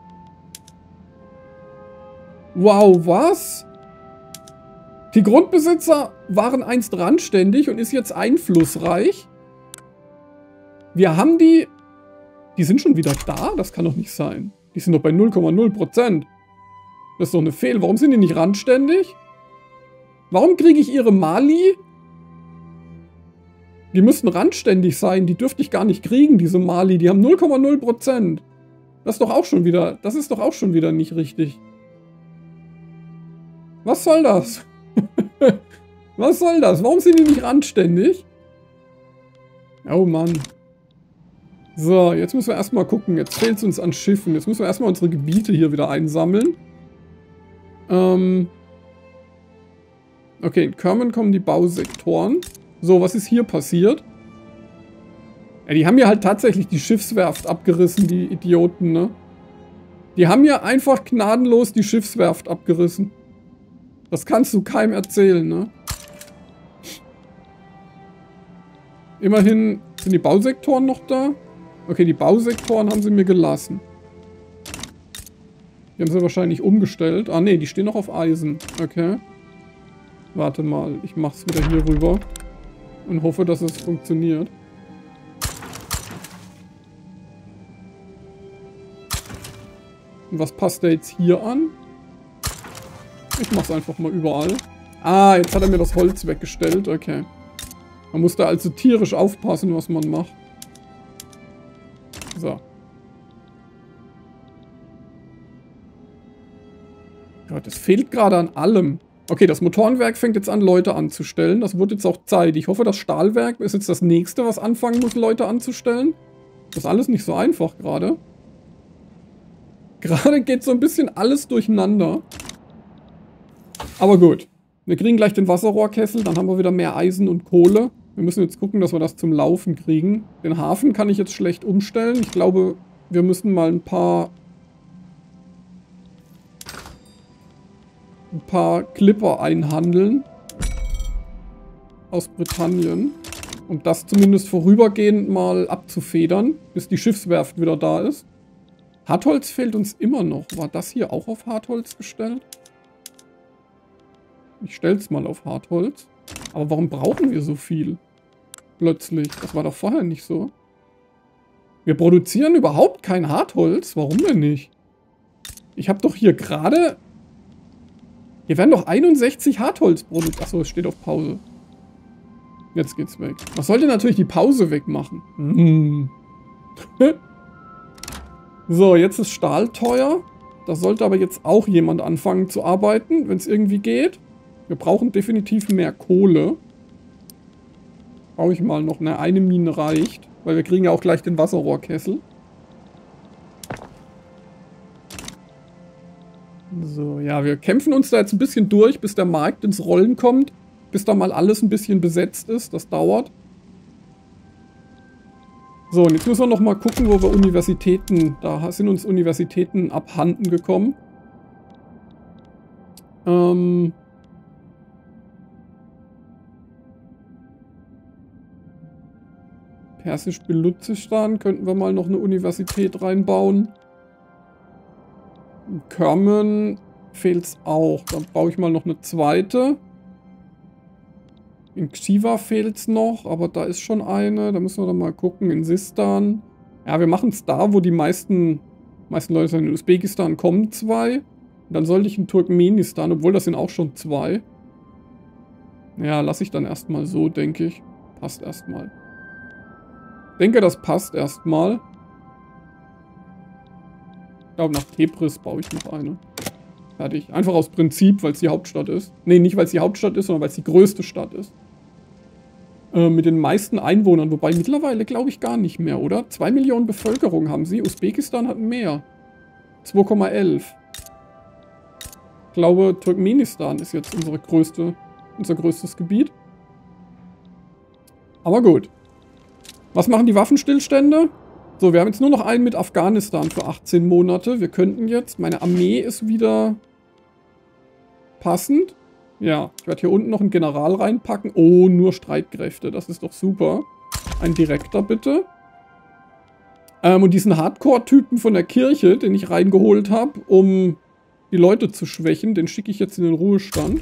Wow, was? Die Grundbesitzer waren einst randständig und ist jetzt einflussreich. Wir haben die... Die sind schon wieder da? Das kann doch nicht sein. Die sind doch bei null Komma null Prozent. Das ist doch eine Fehl. Warum sind die nicht randständig? Warum kriege ich ihre Mali? Die müssten randständig sein. Die dürfte ich gar nicht kriegen, diese Mali. Die haben null Komma null Prozent. Das ist doch auch schon wieder... Das ist doch auch schon wieder nicht richtig. Was soll das? Was soll das? Warum sind die nicht randständig? Oh Mann. So, jetzt müssen wir erstmal gucken. Jetzt fehlt es uns an Schiffen. Jetzt müssen wir erstmal unsere Gebiete hier wieder einsammeln. Ähm... Okay, in Kerman kommen die Bausektoren. So, was ist hier passiert? Ja, die haben ja halt tatsächlich die Schiffswerft abgerissen, die Idioten, ne? Die haben ja einfach gnadenlos die Schiffswerft abgerissen. Das kannst du keinem erzählen, ne? Immerhin sind die Bausektoren noch da. Okay, die Bausektoren haben sie mir gelassen. Die haben sie wahrscheinlich umgestellt. Ah, ne, die stehen noch auf Eisen. Okay. Warte mal, ich mach's wieder hier rüber. Und hoffe, dass es funktioniert. Und was passt da jetzt hier an? Ich mach's einfach mal überall. Ah, jetzt hat er mir das Holz weggestellt. Okay. Man muss da also tierisch aufpassen, was man macht. So. Gott, es fehlt gerade an allem. Okay, das Motorenwerk fängt jetzt an, Leute anzustellen. Das wird jetzt auch Zeit. Ich hoffe, das Stahlwerk ist jetzt das nächste, was anfangen muss, Leute anzustellen. Das ist alles nicht so einfach gerade. Gerade geht so ein bisschen alles durcheinander. Aber gut. Wir kriegen gleich den Wasserrohrkessel, dann haben wir wieder mehr Eisen und Kohle. Wir müssen jetzt gucken, dass wir das zum Laufen kriegen. Den Hafen kann ich jetzt schlecht umstellen. Ich glaube, wir müssen mal ein paar... ein paar Clipper einhandeln. Aus Britannien. Um das zumindest vorübergehend mal abzufedern, bis die Schiffswerft wieder da ist. Hartholz fehlt uns immer noch. War das hier auch auf Hartholz gestellt? Ich stell's mal auf Hartholz. Aber warum brauchen wir so viel? Plötzlich. Das war doch vorher nicht so. Wir produzieren überhaupt kein Hartholz. Warum denn nicht? Ich habe doch hier gerade... Hier werden doch einundsechzig Hartholz produziert. Achso, es steht auf Pause. Jetzt geht's weg. Was sollte natürlich die Pause wegmachen? Hm. So, jetzt ist Stahl teuer. Da sollte aber jetzt auch jemand anfangen zu arbeiten, wenn es irgendwie geht. Wir brauchen definitiv mehr Kohle. Brauche ich mal noch. Ne, eine Mine reicht. Weil wir kriegen ja auch gleich den Wasserrohrkessel. So, ja, wir kämpfen uns da jetzt ein bisschen durch, bis der Markt ins Rollen kommt. Bis da mal alles ein bisschen besetzt ist. Das dauert. So, und jetzt müssen wir noch mal gucken, wo wir Universitäten... Da sind uns Universitäten abhanden gekommen. Ähm... Persisch-Beluzistan könnten wir mal noch eine Universität reinbauen. In Kerman fehlt es auch. Da baue ich mal noch eine zweite. In Xiva fehlt es noch, aber da ist schon eine. Da müssen wir dann mal gucken. In Sistan. Ja, wir machen es da, wo die meisten, meisten Leute sind. In Usbekistan kommen zwei. Und dann sollte ich in Turkmenistan, obwohl das sind auch schon zwei. Ja, lasse ich dann erstmal so, denke ich. Passt erstmal. Ich denke, das passt erstmal. Ich glaube, nach Tebris baue ich noch eine. Fertig. Einfach aus Prinzip, weil es die Hauptstadt ist. Nee, nicht weil es die Hauptstadt ist, sondern weil es die größte Stadt ist. Äh, mit den meisten Einwohnern. Wobei mittlerweile glaube ich gar nicht mehr, oder? zwei Millionen Bevölkerung haben sie. Usbekistan hat mehr. zwei Komma elf. Ich glaube, Turkmenistan ist jetzt unsere größte, unser größtes Gebiet. Aber gut. Was machen die Waffenstillstände? So, wir haben jetzt nur noch einen mit Afghanistan für achtzehn Monate. Wir könnten jetzt... Meine Armee ist wieder passend. Ja, ich werde hier unten noch einen General reinpacken. Oh, nur Streitkräfte. Das ist doch super. Ein Direktor, bitte. Ähm, und diesen Hardcore-Typen von der Kirche, den ich reingeholt habe, um die Leute zu schwächen, den schicke ich jetzt in den Ruhestand.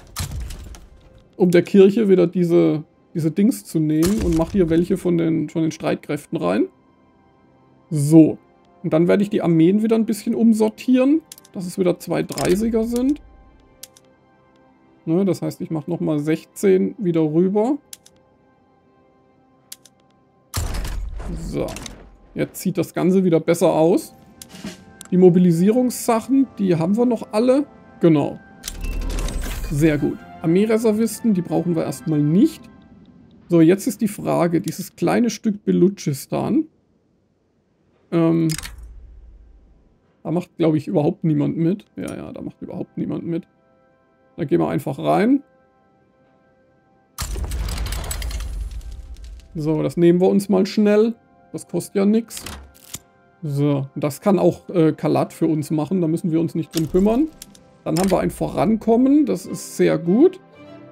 Um der Kirche wieder diese... diese Dings zu nehmen und mache hier welche von den, von den Streitkräften rein. So. Und dann werde ich die Armeen wieder ein bisschen umsortieren, dass es wieder zwei dreißiger sind. Ne, das heißt, ich mache nochmal sechzehn wieder rüber. So. Jetzt sieht das Ganze wieder besser aus. Die Mobilisierungssachen, die haben wir noch alle. Genau. Sehr gut. Armeereservisten, die brauchen wir erstmal nicht. So, jetzt ist die Frage, dieses kleine Stück Belutschistan. Ähm, da macht, glaube ich, überhaupt niemand mit. Ja, ja, da macht überhaupt niemand mit. Da gehen wir einfach rein. So, das nehmen wir uns mal schnell. Das kostet ja nichts. So, das kann auch äh, Kalat für uns machen. Da müssen wir uns nicht drum kümmern. Dann haben wir ein Vorankommen. Das ist sehr gut.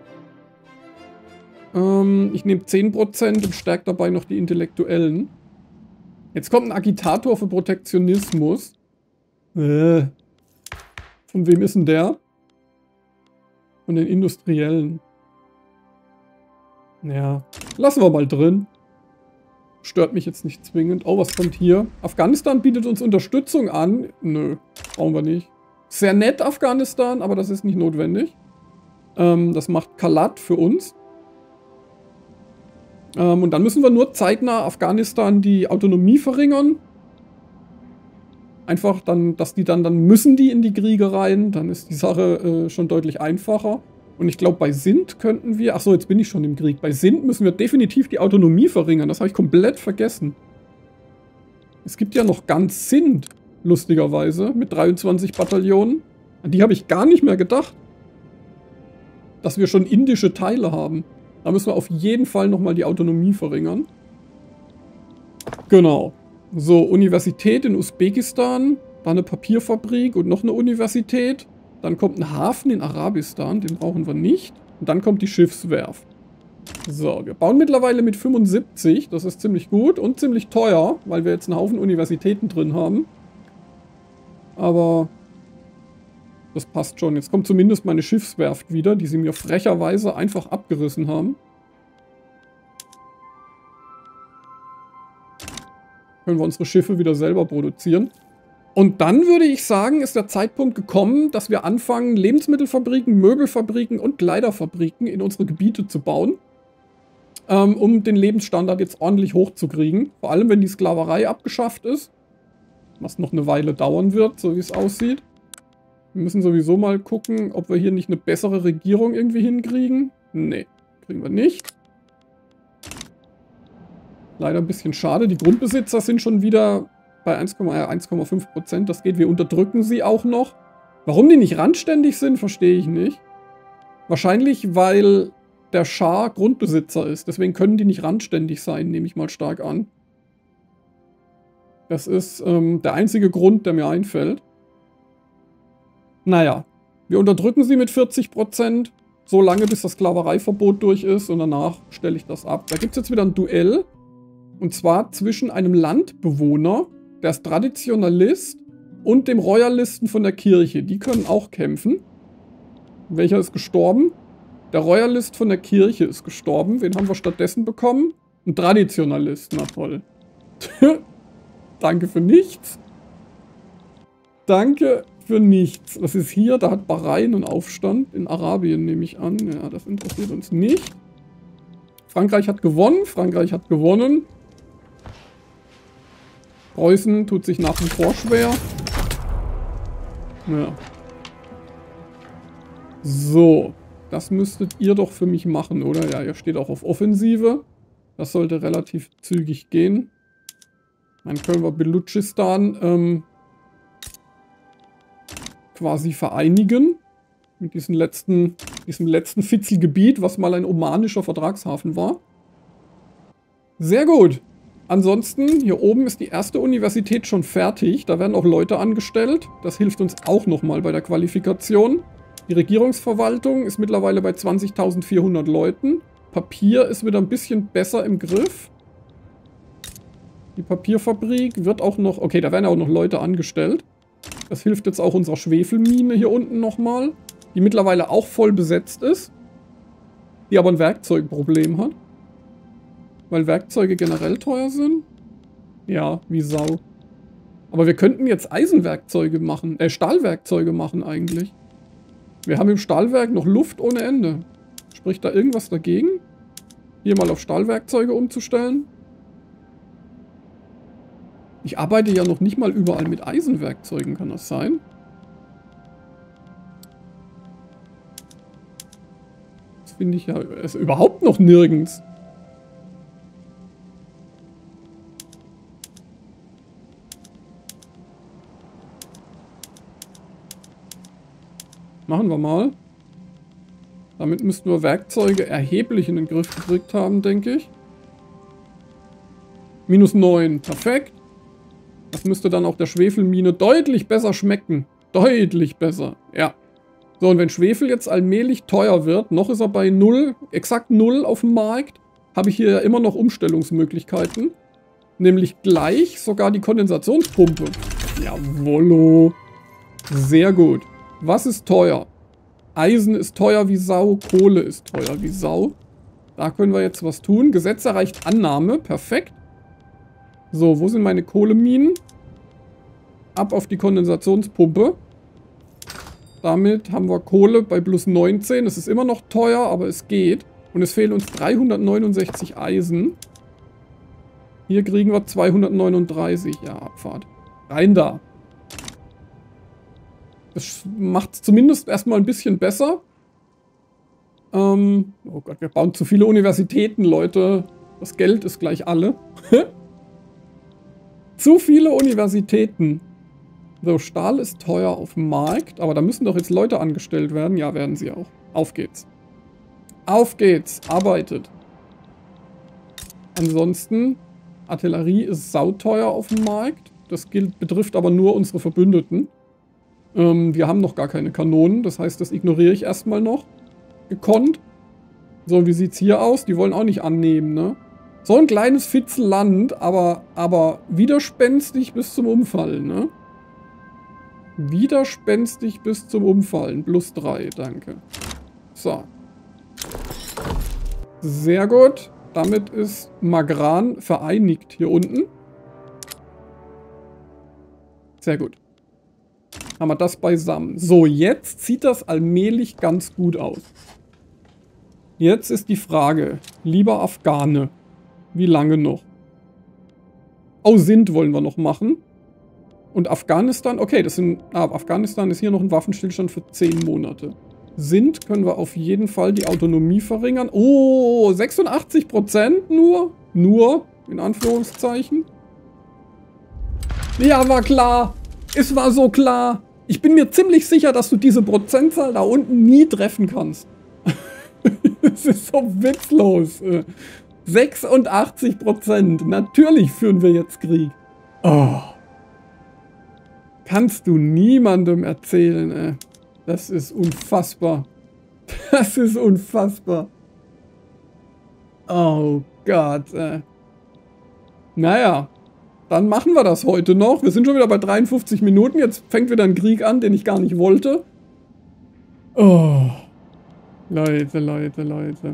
Ähm, ich nehme zehn Prozent und stärke dabei noch die Intellektuellen. Jetzt kommt ein Agitator für Protektionismus. Äh. Von wem ist denn der? Von den Industriellen. Ja, lassen wir mal drin. Stört mich jetzt nicht zwingend. Oh, was kommt hier? Afghanistan bietet uns Unterstützung an. Nö, brauchen wir nicht. Sehr nett, Afghanistan, aber das ist nicht notwendig. Ähm, das macht Kalat für uns. Ähm, und dann müssen wir nur zeitnah Afghanistan die Autonomie verringern. Einfach dann, dass die dann, dann müssen die in die Kriege rein. Dann ist die Sache äh, schon deutlich einfacher. Und ich glaube, bei Sindh könnten wir... Achso, jetzt bin ich schon im Krieg. Bei Sindh müssen wir definitiv die Autonomie verringern. Das habe ich komplett vergessen. Es gibt ja noch ganz Sindh, lustigerweise, mit dreiundzwanzig Bataillonen. An die habe ich gar nicht mehr gedacht. Dass wir schon indische Teile haben. Da müssen wir auf jeden Fall nochmal die Autonomie verringern. Genau. So, Universität in Usbekistan. Da eine Papierfabrik und noch eine Universität. Dann kommt ein Hafen in Arabistan, den brauchen wir nicht. Und dann kommt die Schiffswerft. So, wir bauen mittlerweile mit fünfundsiebzig, das ist ziemlich gut und ziemlich teuer, weil wir jetzt einen Haufen Universitäten drin haben. Aber das passt schon. Jetzt kommt zumindest meine Schiffswerft wieder, die sie mir frecherweise einfach abgerissen haben. Können wir unsere Schiffe wieder selber produzieren. Und dann würde ich sagen, ist der Zeitpunkt gekommen, dass wir anfangen, Lebensmittelfabriken, Möbelfabriken und Kleiderfabriken in unsere Gebiete zu bauen. Ähm, um den Lebensstandard jetzt ordentlich hochzukriegen. Vor allem, wenn die Sklaverei abgeschafft ist. Was noch eine Weile dauern wird, so wie es aussieht. Wir müssen sowieso mal gucken, ob wir hier nicht eine bessere Regierung irgendwie hinkriegen. Nee, kriegen wir nicht. Leider ein bisschen schade. Die Grundbesitzer sind schon wieder... bei eins Komma fünf Prozent, das geht. Wir unterdrücken sie auch noch. Warum die nicht randständig sind, verstehe ich nicht. Wahrscheinlich, weil der Schah Grundbesitzer ist. Deswegen können die nicht randständig sein, nehme ich mal stark an. Das ist ähm, der einzige Grund, der mir einfällt. Naja, wir unterdrücken sie mit vierzig Prozent, so lange bis das Sklavereiverbot durch ist und danach stelle ich das ab. Da gibt es jetzt wieder ein Duell. Und zwar zwischen einem Landbewohner, der ist Traditionalist, und dem Royalisten von der Kirche. Die können auch kämpfen. Welcher ist gestorben? Der Royalist von der Kirche ist gestorben. Wen haben wir stattdessen bekommen? Ein Traditionalist. Na toll. Danke für nichts. Danke für nichts. Was ist hier? Da hat Bahrain einen Aufstand. In Arabien nehme ich an. Ja, das interessiert uns nicht. Frankreich hat gewonnen. Frankreich hat gewonnen. Preußen tut sich nach wie vor schwer. Ja. So. Das müsstet ihr doch für mich machen, oder? Ja, ihr steht auch auf Offensive. Das sollte relativ zügig gehen. Dann können wir Belutschistan ähm, quasi vereinigen. Mit diesem letzten, diesem letzten Fitzelgebiet, was mal ein omanischer Vertragshafen war. Sehr gut. Ansonsten, hier oben ist die erste Universität schon fertig. Da werden auch Leute angestellt. Das hilft uns auch nochmal bei der Qualifikation. Die Regierungsverwaltung ist mittlerweile bei zwanzigtausendvierhundert Leuten. Papier ist wieder ein bisschen besser im Griff. Die Papierfabrik wird auch noch... Okay, da werden ja auch noch Leute angestellt. Das hilft jetzt auch unserer Schwefelmine hier unten nochmal. Die mittlerweile auch voll besetzt ist. Die aber ein Werkzeugproblem hat. Weil Werkzeuge generell teuer sind? Ja, wie Sau. Aber wir könnten jetzt Eisenwerkzeuge machen, äh, Stahlwerkzeuge machen eigentlich. Wir haben im Stahlwerk noch Luft ohne Ende. Spricht da irgendwas dagegen? Hier mal auf Stahlwerkzeuge umzustellen? Ich arbeite ja noch nicht mal überall mit Eisenwerkzeugen, kann das sein? finde ich ja ist überhaupt noch nirgends. Machen wir mal. Damit müssten wir Werkzeuge erheblich in den Griff gekriegt haben, denke ich. Minus neun, perfekt. Das müsste dann auch der Schwefelmine deutlich besser schmecken. Deutlich besser, ja. So, und wenn Schwefel jetzt allmählich teuer wird, noch ist er bei null, exakt null auf dem Markt, habe ich hier ja immer noch Umstellungsmöglichkeiten. Nämlich gleich sogar die Kondensationspumpe. Jawollo. Sehr gut. Was ist teuer? Eisen ist teuer wie Sau, Kohle ist teuer wie Sau. Da können wir jetzt was tun. Gesetz erreicht Annahme, perfekt. So, wo sind meine Kohleminen? Ab auf die Kondensationspumpe. Damit haben wir Kohle bei plus neunzehn. Es ist immer noch teuer, aber es geht. Und es fehlen uns dreihundertneunundsechzig Eisen. Hier kriegen wir zweihundertneununddreißig. Ja, Abfahrt. Rein da. Das macht es zumindest erstmal ein bisschen besser. Ähm, oh Gott, wir bauen zu viele Universitäten, Leute. Das Geld ist gleich alle. Zu viele Universitäten. So, Stahl ist teuer auf dem Markt. Aber da müssen doch jetzt Leute angestellt werden. Ja, werden sie auch. Auf geht's. Auf geht's. Arbeitet. Ansonsten, Artillerie ist sauteuer auf dem Markt. Das gilt, betrifft aber nur unsere Verbündeten. Ähm, wir haben noch gar keine Kanonen. Das heißt, das ignoriere ich erstmal noch. Gekonnt. So, wie sieht's hier aus? Die wollen auch nicht annehmen, ne? So ein kleines Fitzelland, aber, aber widerspenstig bis zum Umfallen, ne? Widerspenstig bis zum Umfallen. Plus drei, danke. So. Sehr gut. Damit ist Magran vereinigt hier unten. Sehr gut. Haben wir das beisammen. So, jetzt sieht das allmählich ganz gut aus. Jetzt ist die Frage, lieber Afghane, wie lange noch? Oh, Sindh wollen wir noch machen. Und Afghanistan, okay, das sind, ah, Afghanistan ist hier noch ein Waffenstillstand für zehn Monate. Sindh können wir auf jeden Fall die Autonomie verringern. Oh, sechsundachtzig Prozent nur? Nur, in Anführungszeichen. Ja, war klar. Es war so klar. Ich bin mir ziemlich sicher, dass du diese Prozentzahl da unten nie treffen kannst. Das ist so witzlos. sechsundachtzig Prozent. Natürlich führen wir jetzt Krieg. Oh. Kannst du niemandem erzählen, ey. Das ist unfassbar. Das ist unfassbar. Oh Gott, ey. Naja. Dann machen wir das heute noch. Wir sind schon wieder bei dreiundfünfzig Minuten. Jetzt fängt wieder ein Krieg an, den ich gar nicht wollte. Oh. Leute, Leute, Leute.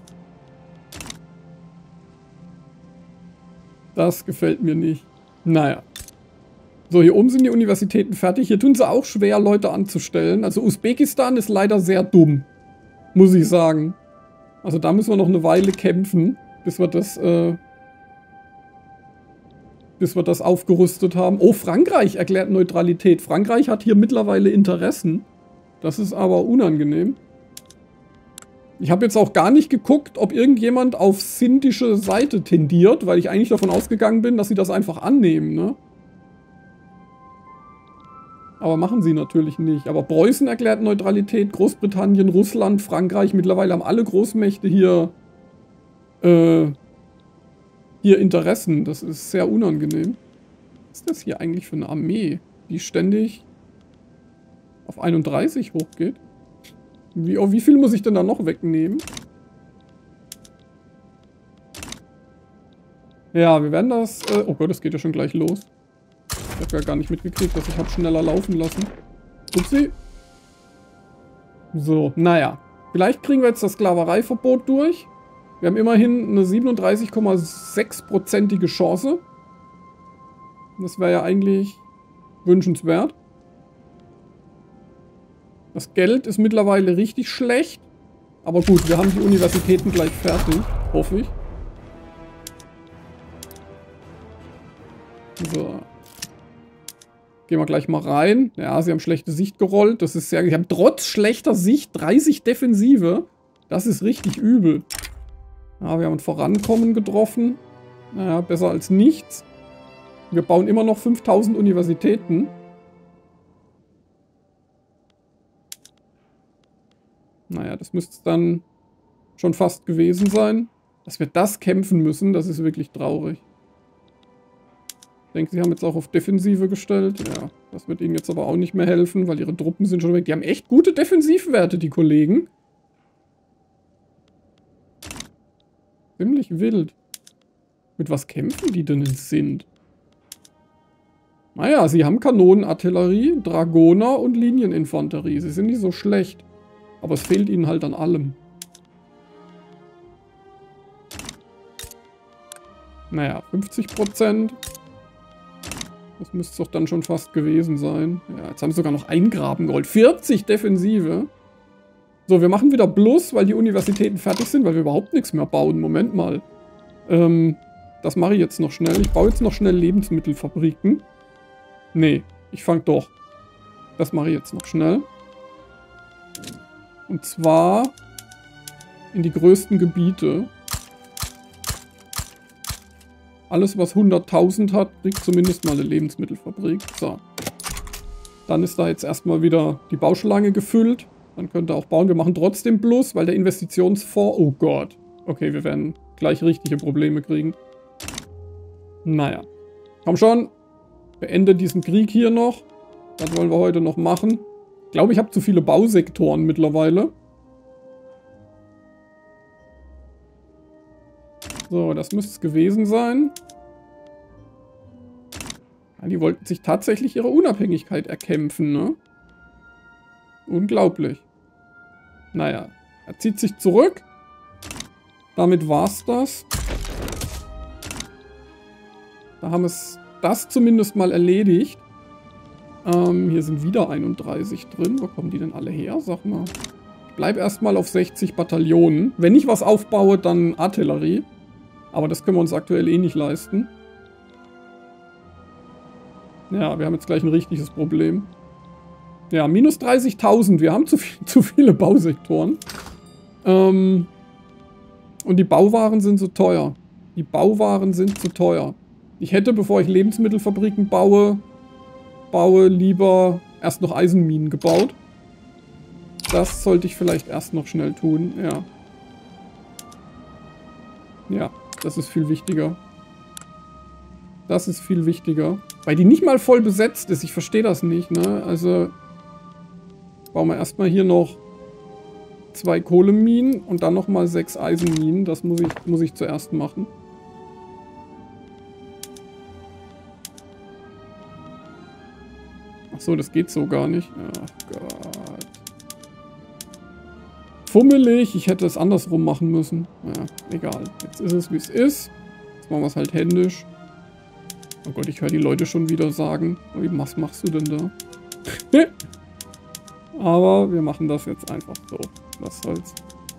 Das gefällt mir nicht. Naja. So, hier oben sind die Universitäten fertig. Hier tun sie auch schwer, Leute anzustellen. Also Usbekistan ist leider sehr dumm. Muss ich sagen. Also da müssen wir noch eine Weile kämpfen, bis wir das... Äh, bis wir das aufgerüstet haben. Oh, Frankreich erklärt Neutralität. Frankreich hat hier mittlerweile Interessen. Das ist aber unangenehm. Ich habe jetzt auch gar nicht geguckt, ob irgendjemand auf sindhische Seite tendiert, weil ich eigentlich davon ausgegangen bin, dass sie das einfach annehmen, ne? Aber machen sie natürlich nicht. Aber Preußen erklärt Neutralität, Großbritannien, Russland, Frankreich. Mittlerweile haben alle Großmächte hier... Äh... Hier Interessen, das ist sehr unangenehm. Was ist das hier eigentlich für eine Armee, die ständig auf einunddreißig hochgeht? Wie, oh, wie viel muss ich denn da noch wegnehmen? Ja, wir werden das... Äh, oh Gott, das geht ja schon gleich los. Ich habe ja gar nicht mitgekriegt, dass ich habe schneller laufen lassen. Upsi. So, naja. Vielleicht kriegen wir jetzt das Sklavereiverbot durch. Wir haben immerhin eine siebenunddreißig Komma sechs prozentige Chance. Das wäre ja eigentlich wünschenswert. Das Geld ist mittlerweile richtig schlecht. Aber gut, wir haben die Universitäten gleich fertig. Hoffe ich. So. Gehen wir gleich mal rein. Ja, sie haben schlechte Sicht gerollt. Das ist sehr... Sie haben trotz schlechter Sicht dreißig Defensive. Das ist richtig übel. Ja, wir haben ein Vorankommen getroffen. Naja, besser als nichts. Wir bauen immer noch fünftausend Universitäten. Naja, das müsste es dann schon fast gewesen sein. Dass wir das kämpfen müssen, das ist wirklich traurig. Ich denke, sie haben jetzt auch auf Defensive gestellt. Ja, das wird ihnen jetzt aber auch nicht mehr helfen, weil ihre Truppen sind schon weg. Die haben echt gute Defensivwerte, die Kollegen. Ziemlich wild. Mit was kämpfen die denn in Sindh? Naja, sie haben Kanonenartillerie, Dragoner und Linieninfanterie. Sie sind nicht so schlecht. Aber es fehlt ihnen halt an allem. Naja, fünfzig Prozent. Das müsste es doch dann schon fast gewesen sein. Ja, jetzt haben sie sogar noch Eingraben geholt. vierzig Defensive. So, wir machen wieder Plus, weil die Universitäten fertig sind, weil wir überhaupt nichts mehr bauen. Moment mal. Ähm, das mache ich jetzt noch schnell. Ich baue jetzt noch schnell Lebensmittelfabriken. Nee, ich fange doch. Das mache ich jetzt noch schnell. Und zwar in die größten Gebiete. Alles, was hunderttausend hat, kriegt zumindest mal eine Lebensmittelfabrik. So. Dann ist da jetzt erstmal wieder die Bauschlange gefüllt. Dann könnt ihr auch bauen. Wir machen trotzdem Plus, weil der Investitionsfonds... Oh Gott. Okay, wir werden gleich richtige Probleme kriegen. Naja. Komm schon. Beende diesen Krieg hier noch. Das wollen wir heute noch machen. Ich glaube, ich habe zu viele Bausektoren mittlerweile. So, das müsste es gewesen sein. Ja, die wollten sich tatsächlich ihre Unabhängigkeit erkämpfen, ne? Unglaublich. Naja, er zieht sich zurück. Damit war's das. Da haben wir das zumindest mal erledigt. Ähm, hier sind wieder einunddreißig drin. Wo kommen die denn alle her? Sag mal. Ich bleib erstmal auf sechzig Bataillonen. Wenn ich was aufbaue, dann Artillerie. Aber das können wir uns aktuell eh nicht leisten. Ja, wir haben jetzt gleich ein richtiges Problem. Ja, minus dreißigtausend. Wir haben zu, viel, zu viele Bausektoren. Ähm, und die Bauwaren sind so teuer. Die Bauwaren sind zu teuer. Ich hätte, bevor ich Lebensmittelfabriken baue, baue, lieber erst noch Eisenminen gebaut. Das sollte ich vielleicht erst noch schnell tun, ja. Ja, das ist viel wichtiger. Das ist viel wichtiger. Weil die nicht mal voll besetzt ist, ich verstehe das nicht, ne? Also, bauen wir erstmal hier noch zwei Kohleminen und dann nochmal sechs Eisenminen. Das muss ich, muss ich zuerst machen. Achso, das geht so gar nicht. Ach Gott. Fummelig. Ich hätte es andersrum machen müssen. Ja, egal. Jetzt ist es, wie es ist. Jetzt machen wir es halt händisch. Oh Gott, ich höre die Leute schon wieder sagen. Was machst du denn da? Aber wir machen das jetzt einfach so. Was soll's.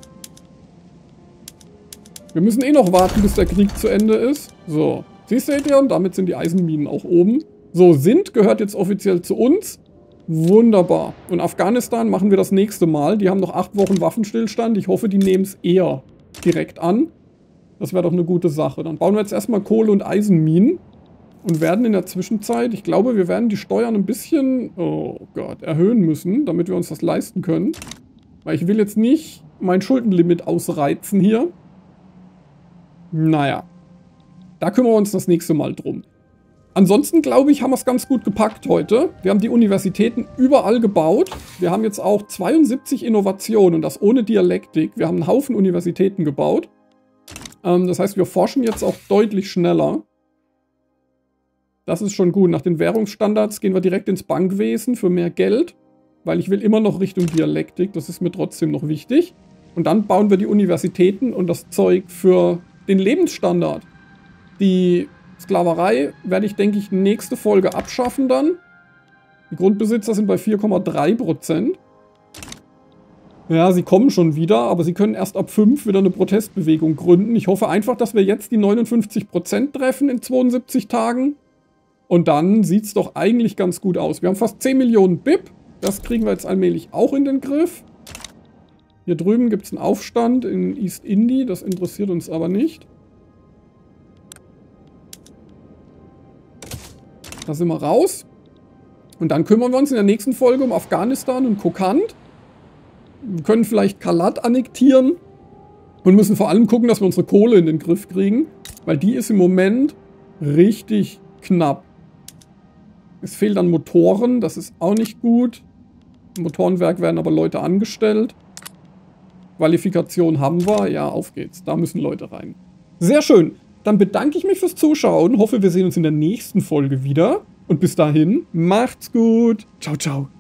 Wir müssen eh noch warten, bis der Krieg zu Ende ist. So. Siehst du, Adrian? Damit sind die Eisenminen auch oben. So, Sindh gehört jetzt offiziell zu uns. Wunderbar. Und Afghanistan machen wir das nächste Mal. Die haben noch acht Wochen Waffenstillstand. Ich hoffe, die nehmen es eher direkt an. Das wäre doch eine gute Sache. Dann bauen wir jetzt erstmal Kohle- und Eisenminen. Und werden in der Zwischenzeit, ich glaube, wir werden die Steuern ein bisschen, oh Gott, erhöhen müssen, damit wir uns das leisten können. Weil ich will jetzt nicht mein Schuldenlimit ausreizen hier. Naja. Da kümmern wir uns das nächste Mal drum. Ansonsten, glaube ich, haben wir es ganz gut gepackt heute. Wir haben die Universitäten überall gebaut. Wir haben jetzt auch zweiundsiebzig Innovationen und das ohne Dialektik. Wir haben einen Haufen Universitäten gebaut. Ähm, das heißt, wir forschen jetzt auch deutlich schneller. Das ist schon gut. Nach den Währungsstandards gehen wir direkt ins Bankwesen für mehr Geld. Weil ich will immer noch Richtung Dialektik. Das ist mir trotzdem noch wichtig. Und dann bauen wir die Universitäten und das Zeug für den Lebensstandard. Die Sklaverei werde ich, denke ich, nächste Folge abschaffen dann. Die Grundbesitzer sind bei vier Komma drei Prozent. Ja, sie kommen schon wieder, aber sie können erst ab fünf wieder eine Protestbewegung gründen. Ich hoffe einfach, dass wir jetzt die neunundfünfzig Prozent treffen in zweiundsiebzig Tagen. Und dann sieht es doch eigentlich ganz gut aus. Wir haben fast zehn Millionen B I P. Das kriegen wir jetzt allmählich auch in den Griff. Hier drüben gibt es einen Aufstand in East Indy. Das interessiert uns aber nicht. Da sind wir raus. Und dann kümmern wir uns in der nächsten Folge um Afghanistan und Kokand. Wir können vielleicht Kalat annektieren. Und müssen vor allem gucken, dass wir unsere Kohle in den Griff kriegen. Weil die ist im Moment richtig knapp. Es fehlt an Motoren. Das ist auch nicht gut. Im Motorenwerk werden aber Leute angestellt. Qualifikation haben wir. Ja, auf geht's. Da müssen Leute rein. Sehr schön. Dann bedanke ich mich fürs Zuschauen. Hoffe, wir sehen uns in der nächsten Folge wieder. Und bis dahin, macht's gut. Ciao, ciao.